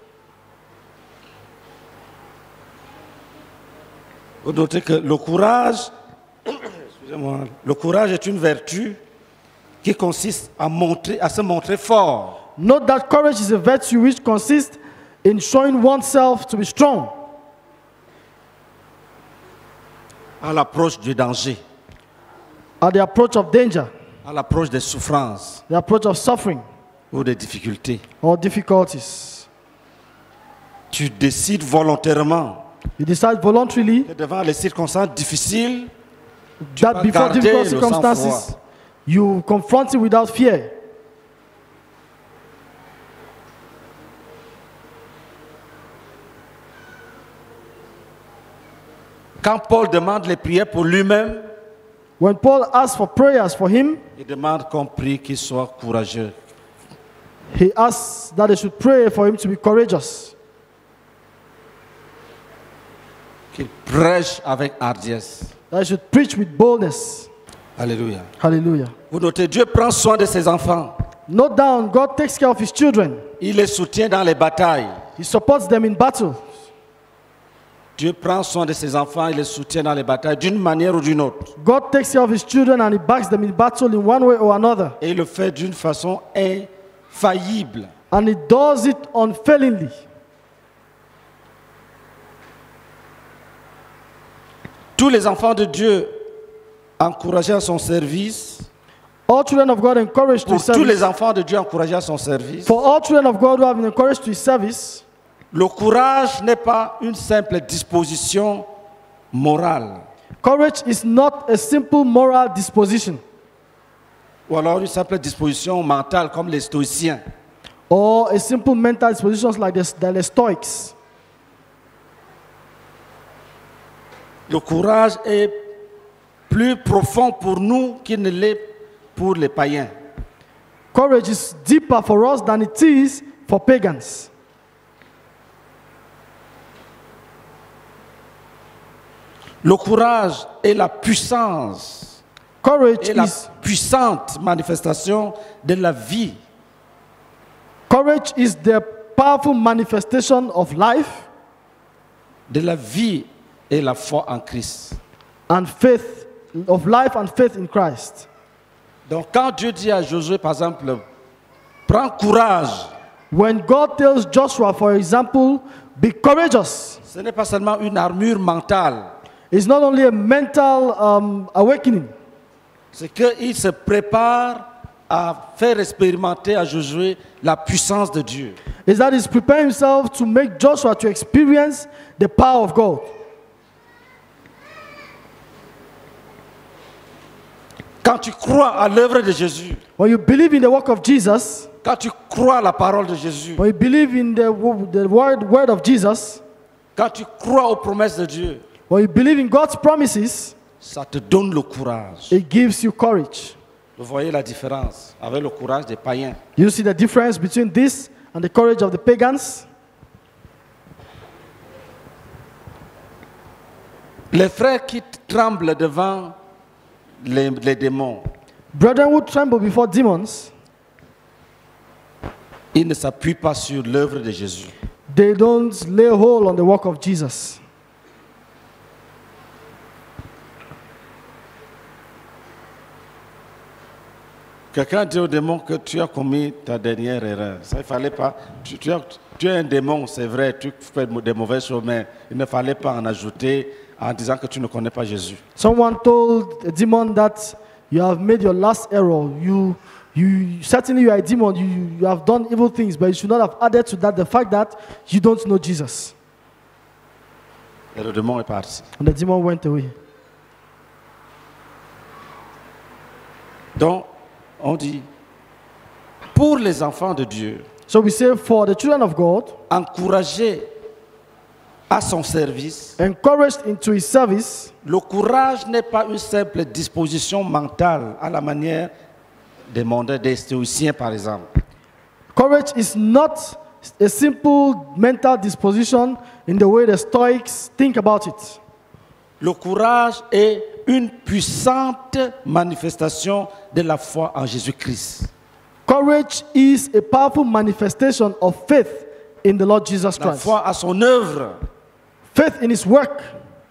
Vous notez que le courage, excusez-moi, le courage est une vertu qui consiste à, montrer, à se montrer fort. Note that courage is a virtue which consists in showing oneself to be strong. À l'approche du danger. At the approach of danger. À l'approche des souffrances. The approach of suffering. Ou des difficultés. Or difficulties. Tu décides volontairement. You decide voluntarily. Que devant les circonstances difficiles, that before difficult circumstances, you confront it without fear. Quand Paul demande les prières pour lui-même, when Paul asks for prayers for him, il demande qu'on prie qu'il soit courageux. He asks that they should pray for him to be courageous. Qu'il prêche avec hardiesse. That he should preach with boldness. Alléluia. Hallelujah. Vous notez, Dieu prend soin de ses enfants. Note down, God takes care of his children. Il les soutient dans les batailles. He supports them in battle. Dieu prend soin de ses enfants et les soutient dans les batailles d'une manière ou d'une autre. God takes care of his children and he backs them in battle in one way or another. Et il le fait d'une façon infaillible. And he does it unfailingly. Tous les enfants de Dieu encouragés à son service. All children of God encouraged to his service. Pour tous les enfants de Dieu encouragés à son service. For all children of God who have been encouraged to his service. Le courage n'est pas une simple disposition morale. Courage is not a simple moral disposition. Ou alors une simple disposition mentale comme les stoïciens. Or a simple mental disposition like the, the Stoics. Le courage est plus profond pour nous qu'il ne l'est pour les païens. Courage is deeper for us than it is for pagans. Le courage est la puissance, courage est la is, puissante manifestation de la vie. Courage is the powerful manifestation of life, de la vie et la foi en Christ. And faith, of life and faith in Christ. Donc quand Dieu dit à Josué, par exemple, prends courage. When God tells Joshua, for example, be courageous. Ce n'est pas seulement une armure mentale. It's not only a mental um, awakening. c'est qu'il se prépare à faire expérimenter à Josué la puissance de Dieu. is that he's preparing himself to make Joshua to experience the power of God. Quand tu crois à l'œuvre de Jésus, When you believe in the work of Jesus, quand tu crois à la parole de Jésus, when you believe in the, wo- the word, word of Jesus, quand tu crois aux promesses de Dieu, when you believe in God's promises, ça te donne le courage. it gives you courage. Vous voyez la différence avec le courage des païens. You see the difference between this and the courage of the pagans? Les frères qui tremblent devant les, les démons, Brethren who tremble before demons, ils ne s'appuient pas sur l'œuvre de Jésus. they don't lay hold on the work of Jesus. Quelqu'un dit au démon que tu as commis ta dernière erreur. Ça, il fallait pas. Tu, tu as- tu es un démon, c'est vrai, tu fais des mauvais choses, mais il ne fallait pas en ajouter en disant que tu ne connais pas Jésus. Someone told a demon that you have made your last error. You, you certainly you are a demon. You, you have done evil things, but you should not have added to that the fact that you don't know Jesus. Et le démon est parti. And the demon went away. Donc, on dit, pour les enfants de Dieu, So we say for the children of God, encouragés à son service, encouraged into his service, le courage n'est pas une simple disposition mentale à la manière des mondains, des stoïciens par exemple. courage is not a simple mental disposition in the way the Stoics think about it. Le courage est une puissante manifestation de la foi en Jésus-Christ. Courage is a powerful manifestation of faith in the Lord Jesus La Christ. foi à son œuvre, Faith in his work,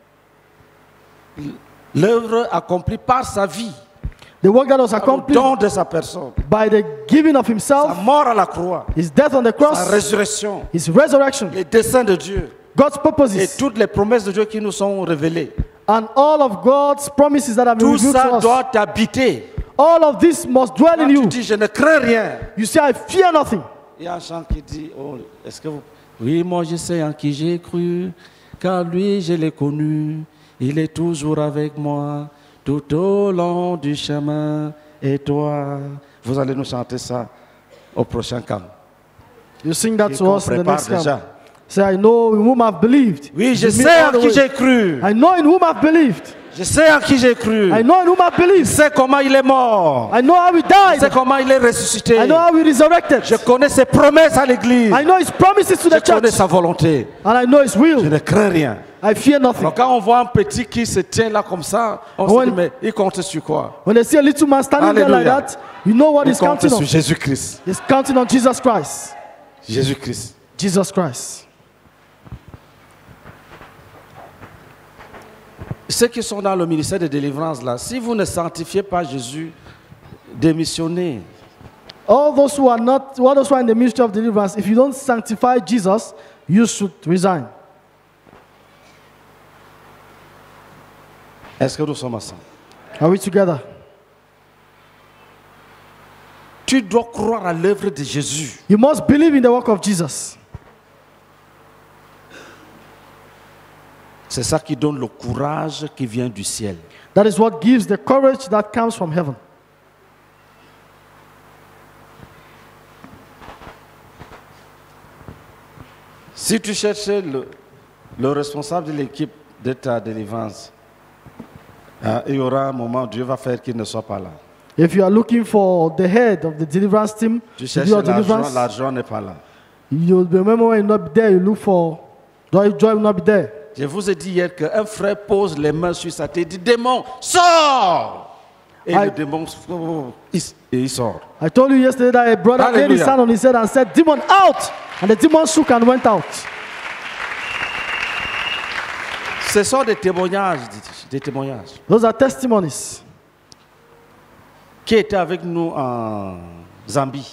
l'œuvre accomplie par sa vie, the work that was le accomplished don de sa personne, by the giving of sa himself, mort à la croix, his death on the sa cross, résurrection, his resurrection, les desseins de Dieu God's et purposes, toutes les promesses de Dieu qui nous sont révélées. and all of God's promises that have been Tout revealed ça to us. doit t'habiter. All of this must dwell Quand in tu you. dis, je ne crains rien. You say, I fear nothing. Il y a un chant qui dit, oh, est-ce que vous... Oui, moi je sais en qui j'ai cru, car lui je l'ai connu. Il est toujours avec moi, tout au long du chemin. Et toi, vous allez nous chanter ça au prochain camp. You sing that Et to qu'on us in the prépare next camp. déjà. Say, I know in whom I've believed. Oui, je You mean sais all en the qui way. j'ai cru. I know in whom I've believed. Je sais en qui j'ai cru. I know in whom I've Je believed. sais comment il est mort. I know how he Je sais died. comment il est ressuscité. I know how he resurrected. Je connais ses promesses à l'église. I know his promises to Je the connais church. sa volonté. And I know his Je will. ne crains rien. I fear nothing. Alors quand on voit un petit qui se tient là comme ça, on se When- dit mais il compte sur quoi? When they see a little man standing there like Hallelujah. that, you know what Il he's compte counting sur on. Jésus-Christ. He's counting on Jesus Christ. Jésus-Christ. Jesus Christ. Ceux qui sont dans le ministère de délivrance là, si vous ne sanctifiez pas Jésus, démissionnez. All those who are not, all those who are in the ministry of deliverance, if you don't sanctify Jesus, you should resign. Est-ce que nous sommes ensemble? Are we together? Tu dois croire à l'œuvre de Jésus. You must believe in the work of Jesus. C'est ça qui donne le courage qui vient du ciel. That is what gives the courage that comes from heaven. Si tu cherches le, le responsable de l'équipe de ta délivrance, hein, il y aura un moment où Dieu va faire qu'il ne soit pas là. If you are looking for the head of the deliverance team Tu to do cherches your l'argent, deliverance, l'argent n'est pas là. you'll remember when you'll not be there, you look for joy, joy will not be there. Je vous ai dit hier qu'un frère pose les mains sur sa tête et dit, démon, sors! Et I- le démon, oh, il, et il sort. I told you yesterday that a brother laid his Hallelujah. hand on his head and said, demon out! And the demon shook and went out. Ce sont des témoignages, dit- des témoignages. Those are testimonies. Qui était avec nous en Zambie?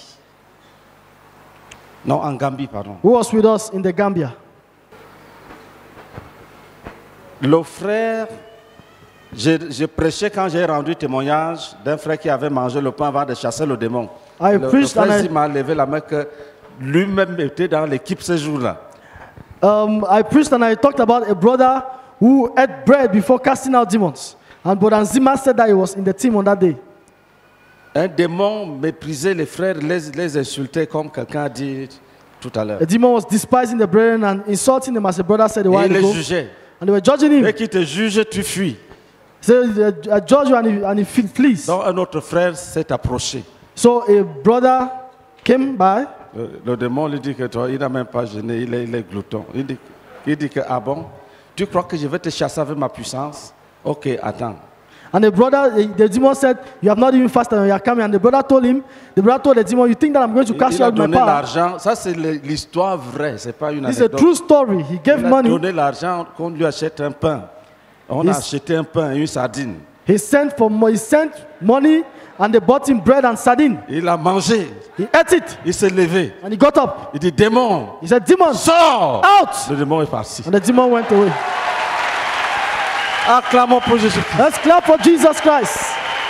Non, en Gambie, pardon. Who was with us in the Gambia? Le frère Je, je prêchais quand j'ai rendu témoignage d'un frère qui avait mangé le pain avant de chasser le démon. I Le, le preached frère and I- Zim m'a levé la main que lui-même était dans l'équipe ce jour-là. Um, I preached and I talked about a brother who ate bread before casting out demons. And Brother Zima said that he was in the team on that day. Un démon méprisait les frères, les, les insultait comme quelqu'un a dit tout à l'heure. A demon was despising the brethren and insulting them, as the brother said a Et while il les ago. jugeait. And they were judging him. Dès qu'il te juge, tu fuis. So uh, I judge you and he, and he fe- flees. Donc un autre frère s'est approché. So a brother came by. Le, le démon lui dit que toi, il n'a même pas jeûné, il est, il est glouton. Il dit, il dit que, ah bon, tu crois que je vais te chasser avec ma puissance? Ok, attends. And the brother, the, the demon said, you have not even fasted and you are coming. And the brother told him, the brother told the demon, you think that I'm going to Il, cast il you a out with my donné power? l'argent. Ça, c'est le- l'histoire vraie, c'est pas une It's a anecdote. true story. He gave Il a money. donné l'argent qu'on lui achète un pain. On a He's- acheté un pain et une sardine. He sent for mo- he sent money and they bought him bread and sardine. Il a mangé. He ate it Il s'est levé. and he got up. Il dit, démon, He said, demon, sors! out! Le démon est parti. And the demon went away. Acclamons pour Jésus. Let's clap for Jesus Christ.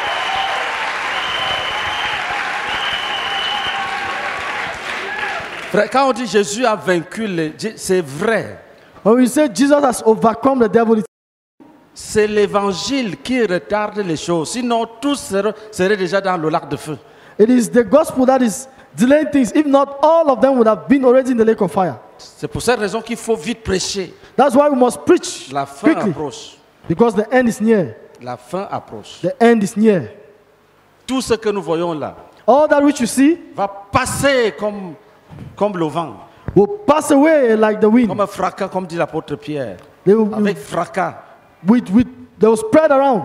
Frère, quand on dit Jésus a vaincu, les- c'est vrai. When we say Jesus has overcome the devil, C'est l'évangile qui retarde les choses. Sinon, tous seraient, seraient déjà dans le lac de feu. it is the gospel that is delaying things. If not, all of them would have been already in the lake of fire. C'est pour cette raison qu'il faut vite prêcher. That's why we must preach La fin quickly, approche. because the end is near. La fin approche. The end is near. Tout ce que nous voyons là All that which you see va passer comme, comme le vent, will pass away like the wind. comme un fracas, comme dit l'apôtre Pierre. They will, Avec fracas. with, with, they will spread around.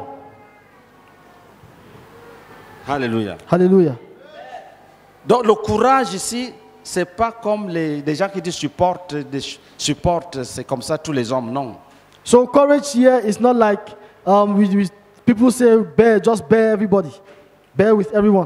Alléluia. Hallelujah. Donc le courage ici, c'est pas comme les, les gens qui disent supporte, des- supporte, c'est comme ça tous les hommes. Non. So courage here is not like um, we, we, people say bear, just bear everybody. Bear with everyone.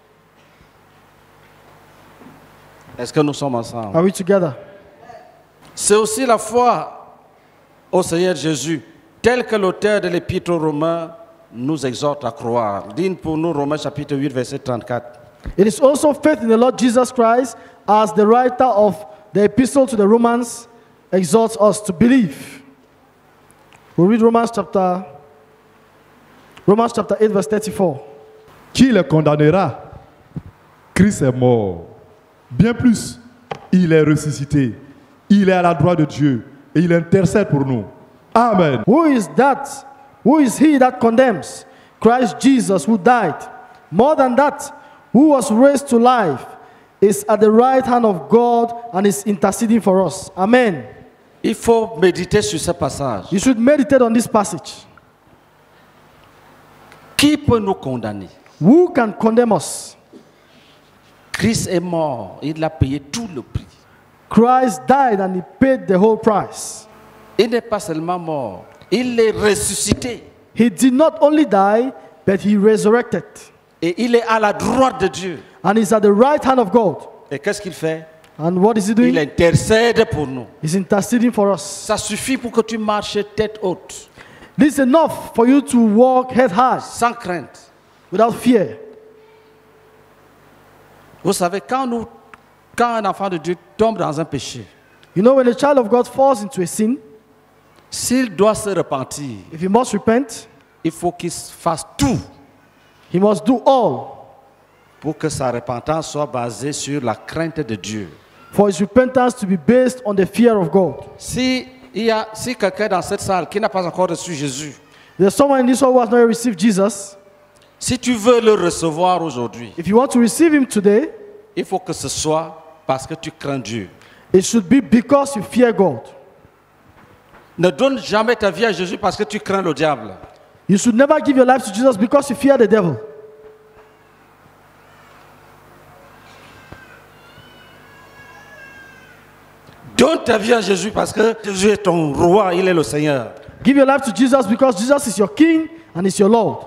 Est-ce que nous sommes ensemble? Are we together? C'est aussi la foi au Seigneur Jésus, tel que l'auteur de l'Épître aux Romains nous exhorte à croire. Digne pour nous Romains chapitre huit, verset trente-quatre. It is also faith in the Lord Jesus Christ, as the writer of the epistle to the Romans exhorts us to believe. We'll read Romans chapter, Romans chapter eight, verse thirty-four. Qui les condamnera? Christ est mort. Bien plus, il est ressuscité. Il est à la droite de Dieu et il intercède pour nous. Amen. Who is that? Who is he that condemns? Christ Jesus, who died. More than that, who was raised to life, is at the right hand of God and is interceding for us. Amen. Il faut méditer sur ce passage. You should meditate on this passage. Qui peut nous condamner? Who can condemn us? Christ est mort, il a payé tout le prix. Christ died and he paid the whole price. Il n'est pas seulement mort, il est ressuscité. He did not only die, but he resurrected. Et il est à la droite de Dieu. And he's at the right hand of God. Et qu'est-ce qu'il fait? And what is he Il doing? intercède pour nous. He's interceding for us. Ça suffit pour que tu marches tête haute, This is enough for you to walk head high sans crainte. without fear. Vous savez, quand, nous, quand un enfant de Dieu tombe dans un péché, You know, when a child of God falls into a sin, s'il doit se repentir, if he must repent, il faut qu'il fasse tout he must do all pour que sa repentance soit basée sur la crainte de Dieu. for his repentance to be based on the fear of God. Si il y a, si quelqu'un dans cette salle qui n'a pas encore reçu Jésus, There's someone in this world who has not yet received Jesus. si tu veux le recevoir aujourd'hui, If you want to receive him today, il faut que ce soit parce que tu crains Dieu. it should be because you fear God. Ne donne jamais ta vie à Jésus parce que tu crains le diable. You should never give your life to Jesus because you fear the devil. Donne ta vie à Jésus parce que Jésus est ton roi, il est le Seigneur. Give your life to Jesus because Jesus is your King and is your Lord.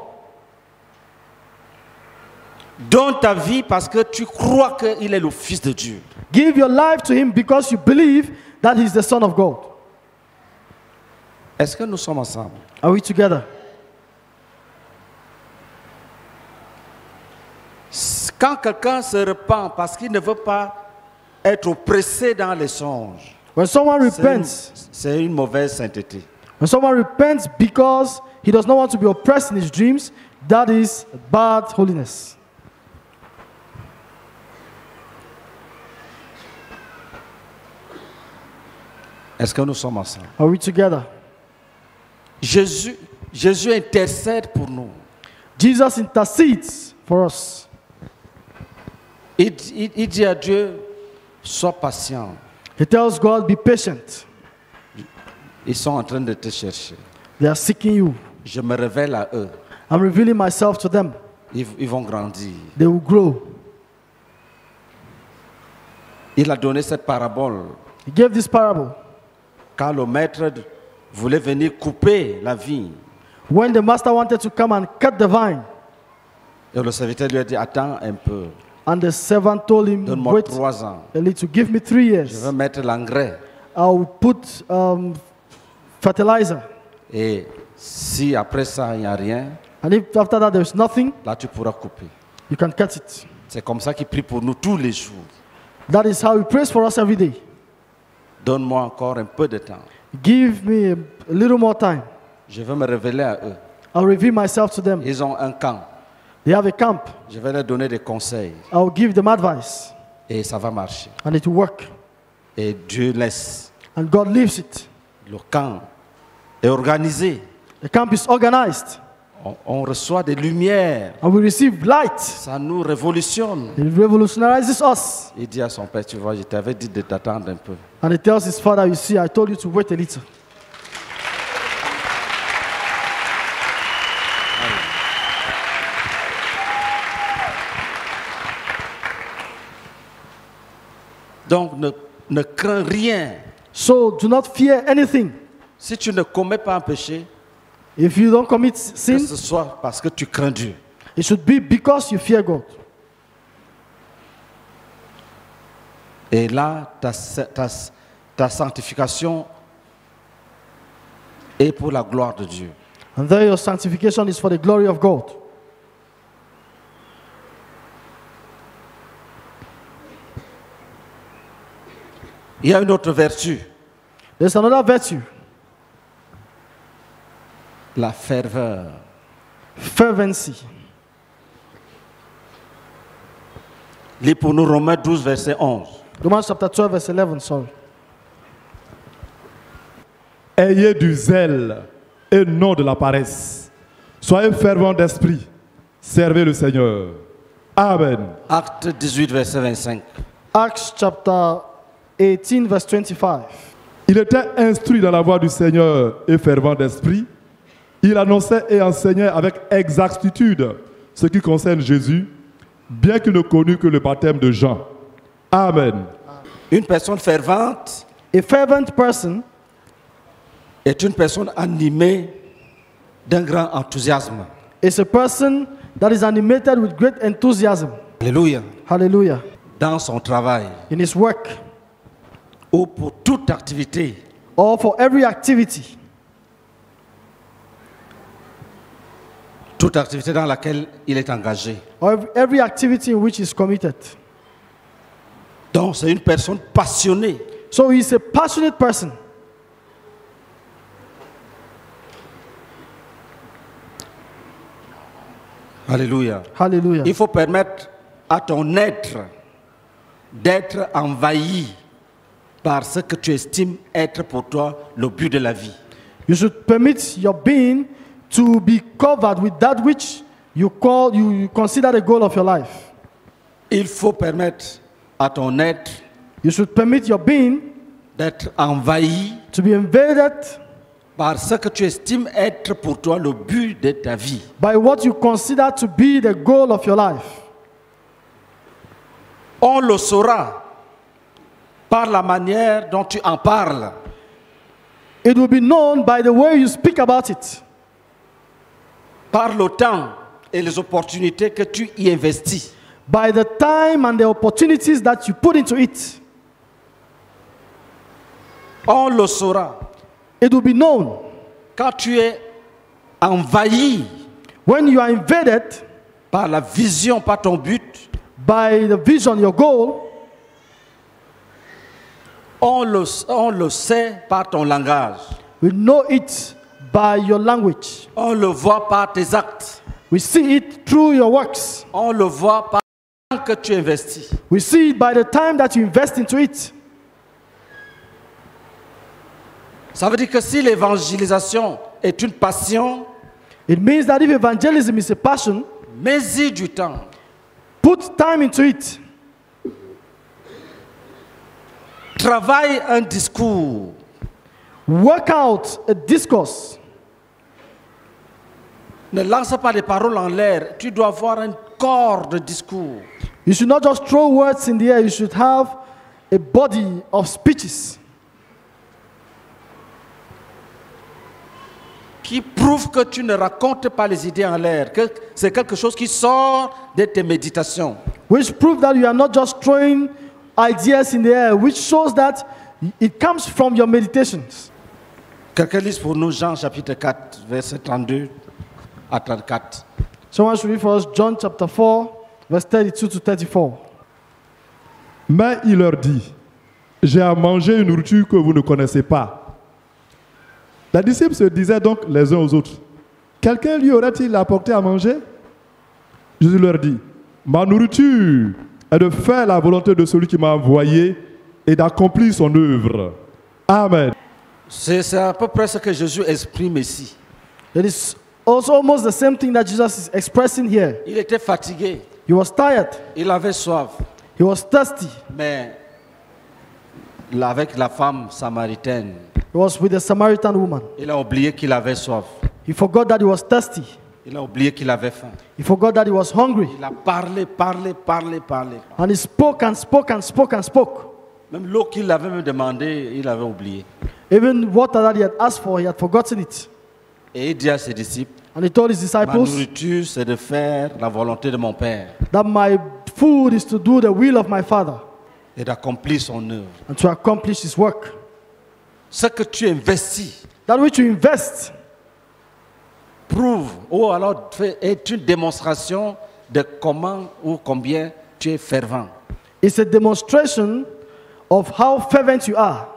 Donne ta vie parce que tu crois qu'il est le Fils de Dieu. Give your life to him because you believe that he's the Son of God. Est-ce que nous sommes ensemble? Are we together? Quand quelqu'un se repent parce qu'il ne veut pas être oppressé dans les songes, When someone c'est une, repents, c'est une mauvaise sainteté. when someone repents because he does not want to be oppressed in his dreams, that is bad holiness. Est-ce que nous sommes ensemble? Are we together? Jésus, Jésus intercède pour nous. Jesus intercedes for us. Il, il- il dit à Dieu, sois patient. He tells God, be patient. Ils sont en train de te chercher. They are seeking you. Je me révèle à eux. I'm revealing myself to them. Ils, ils vont grandir. They will grow. Il a donné cette parabole. He gave this parable. Quand le maître voulait venir couper la vigne, When the master wanted to come and cut the vine, et le serviteur lui a dit, attends un peu, and the servant told him, donne-moi wait trois ans. a little, give me three Je years. vais mettre l'engrais. I'll put um, fertilizer. Et si après ça, il n'y a rien, And if after that there's nothing, là, tu pourras couper. you can cut it. C'est comme ça qu'il prie pour nous tous les jours. That is how he prays for us every day. Donne-moi encore un peu de temps. Give me a, a little more time. Je vais me révéler à eux. I'll reveal myself to them. Ils ont un camp. They have a camp. Je vais leur donner des conseils. I'll give them advice. Et ça va marcher. And it will work. Et Dieu laisse. And God leaves it. Le camp est organisé. The camp is organized. On, on reçoit des lumières. And we receive light. Ça nous révolutionne. It revolutionizes us. Il dit à son père, tu vois, je t'avais dit de t'attendre un peu. And he tells his father, you see, I told you to wait a little. Donc ne, ne crains rien. So do not fear anything. Si tu ne commets pas un péché, If you don't commit que sin, ce soit parce que tu crains Dieu. it should be because you fear God. Et là, ta, ta, ta sanctification est pour la gloire de Dieu. And there your sanctification is for the glory of God. Il y a une autre vertu, There's another virtue, la ferveur. fervency. Lis pour nous Romains douze, verset onze. Romans chapter twelve, verse eleven, sorry. Ayez du zèle et non de la paresse. Soyez fervents d'esprit. Servez le Seigneur. Amen. Acte dix-huit, verset vingt-cinq. Acts chapter eighteen, verse twenty-five. Il était instruit dans la voie du Seigneur et fervent d'esprit. Il annonçait et enseignait avec exactitude ce qui concerne Jésus, bien qu'il ne connût que le baptême de Jean. Amen. Une personne fervente A fervent person est une personne animée d'un grand enthousiasme. is a person that is animated with great enthusiasm. Alléluia. Hallelujah. Dans son travail In his work ou pour toute activité. or for every activity. Toute activité dans laquelle il est engagé. Or every, every activity in which he is committed. Donc c'est une personne passionnée. So he is a passionate person. Alléluia. Hallelujah. Il faut permettre à ton être d'être envahi par ce que tu estimes être pour toi le but de la vie. You should permit your being to be covered with that which you call you, you consider the goal of your life. Il faut permettre à ton être You should permit your being d'être envahi to be invaded par ce que tu estimes être pour toi le but de ta vie. by what you consider to be the goal of your life. On le saura par la manière dont tu en parles. It will be known by the way you speak about it, Par le temps et les opportunités que tu y investis. by the time and the opportunities that you put into it. On le saura It will be known quand tu es envahi when you are invaded par la vision, par ton but by the vision, your goal, on le, on le sait par ton langage. we know it by your language. On le voit par tes actes. We see it through your works. On le voit par le temps que tu investis. We see it by the time that you invest into it. Ça veut dire que si l'évangélisation est une passion, It means that if evangelism is a passion, mets-y du temps. put time into it. Travaille un discours. Work out a discourse. Ne lance pas des paroles en l'air. Tu dois avoir un corps de discours. You should not just throw words in the air, you should have a body of speeches Qui prouve que tu ne racontes pas les idées en l'air, que c'est quelque chose qui sort de tes méditations. which prove that you are not just throwing ideas in the air, which shows that it comes from your meditations. Quelqu'un lise pour nous Jean chapitre quatre, verset trente-deux à trente-quatre. Someone should read for us John chapter four, verse thirty-two to thirty-four. Mais il leur dit, j'ai à manger une nourriture que vous ne connaissez pas. Les disciples se disaient donc les uns aux autres, quelqu'un lui aurait-il apporté à manger? Jésus leur dit, ma nourriture est de faire la volonté de celui qui m'a envoyé et d'accomplir son œuvre. Amen. C'est c'est à peu près ce que Jésus exprime ici. It is also almost the same thing that Jesus is expressing here. Il était fatigué, He was tired, il avait soif, he was thirsty, mais là, avec la femme samaritaine, he was with a Samaritan woman. il a oublié qu'il avait soif. He forgot that he was thirsty, Il a oublié qu'il avait faim. he forgot that he was hungry, Il a parlé, parlé, parlé, parlé. and he spoke and spoke and spoke and spoke. Même l'eau qu'il avait même demandé, il avait oublié. Even water that he had asked for, he had forgotten it. Et il dit à ses disciples, And he told his ma disciples nourriture, c'est de faire la volonté de mon Père that my food is to do the will of my Father et d'accomplir son œuvre. and to accomplish his work. Ce que tu investis That which you invest prouve ou alors fait- est une démonstration de comment ou combien tu es fervent. is a demonstration of how fervent you are.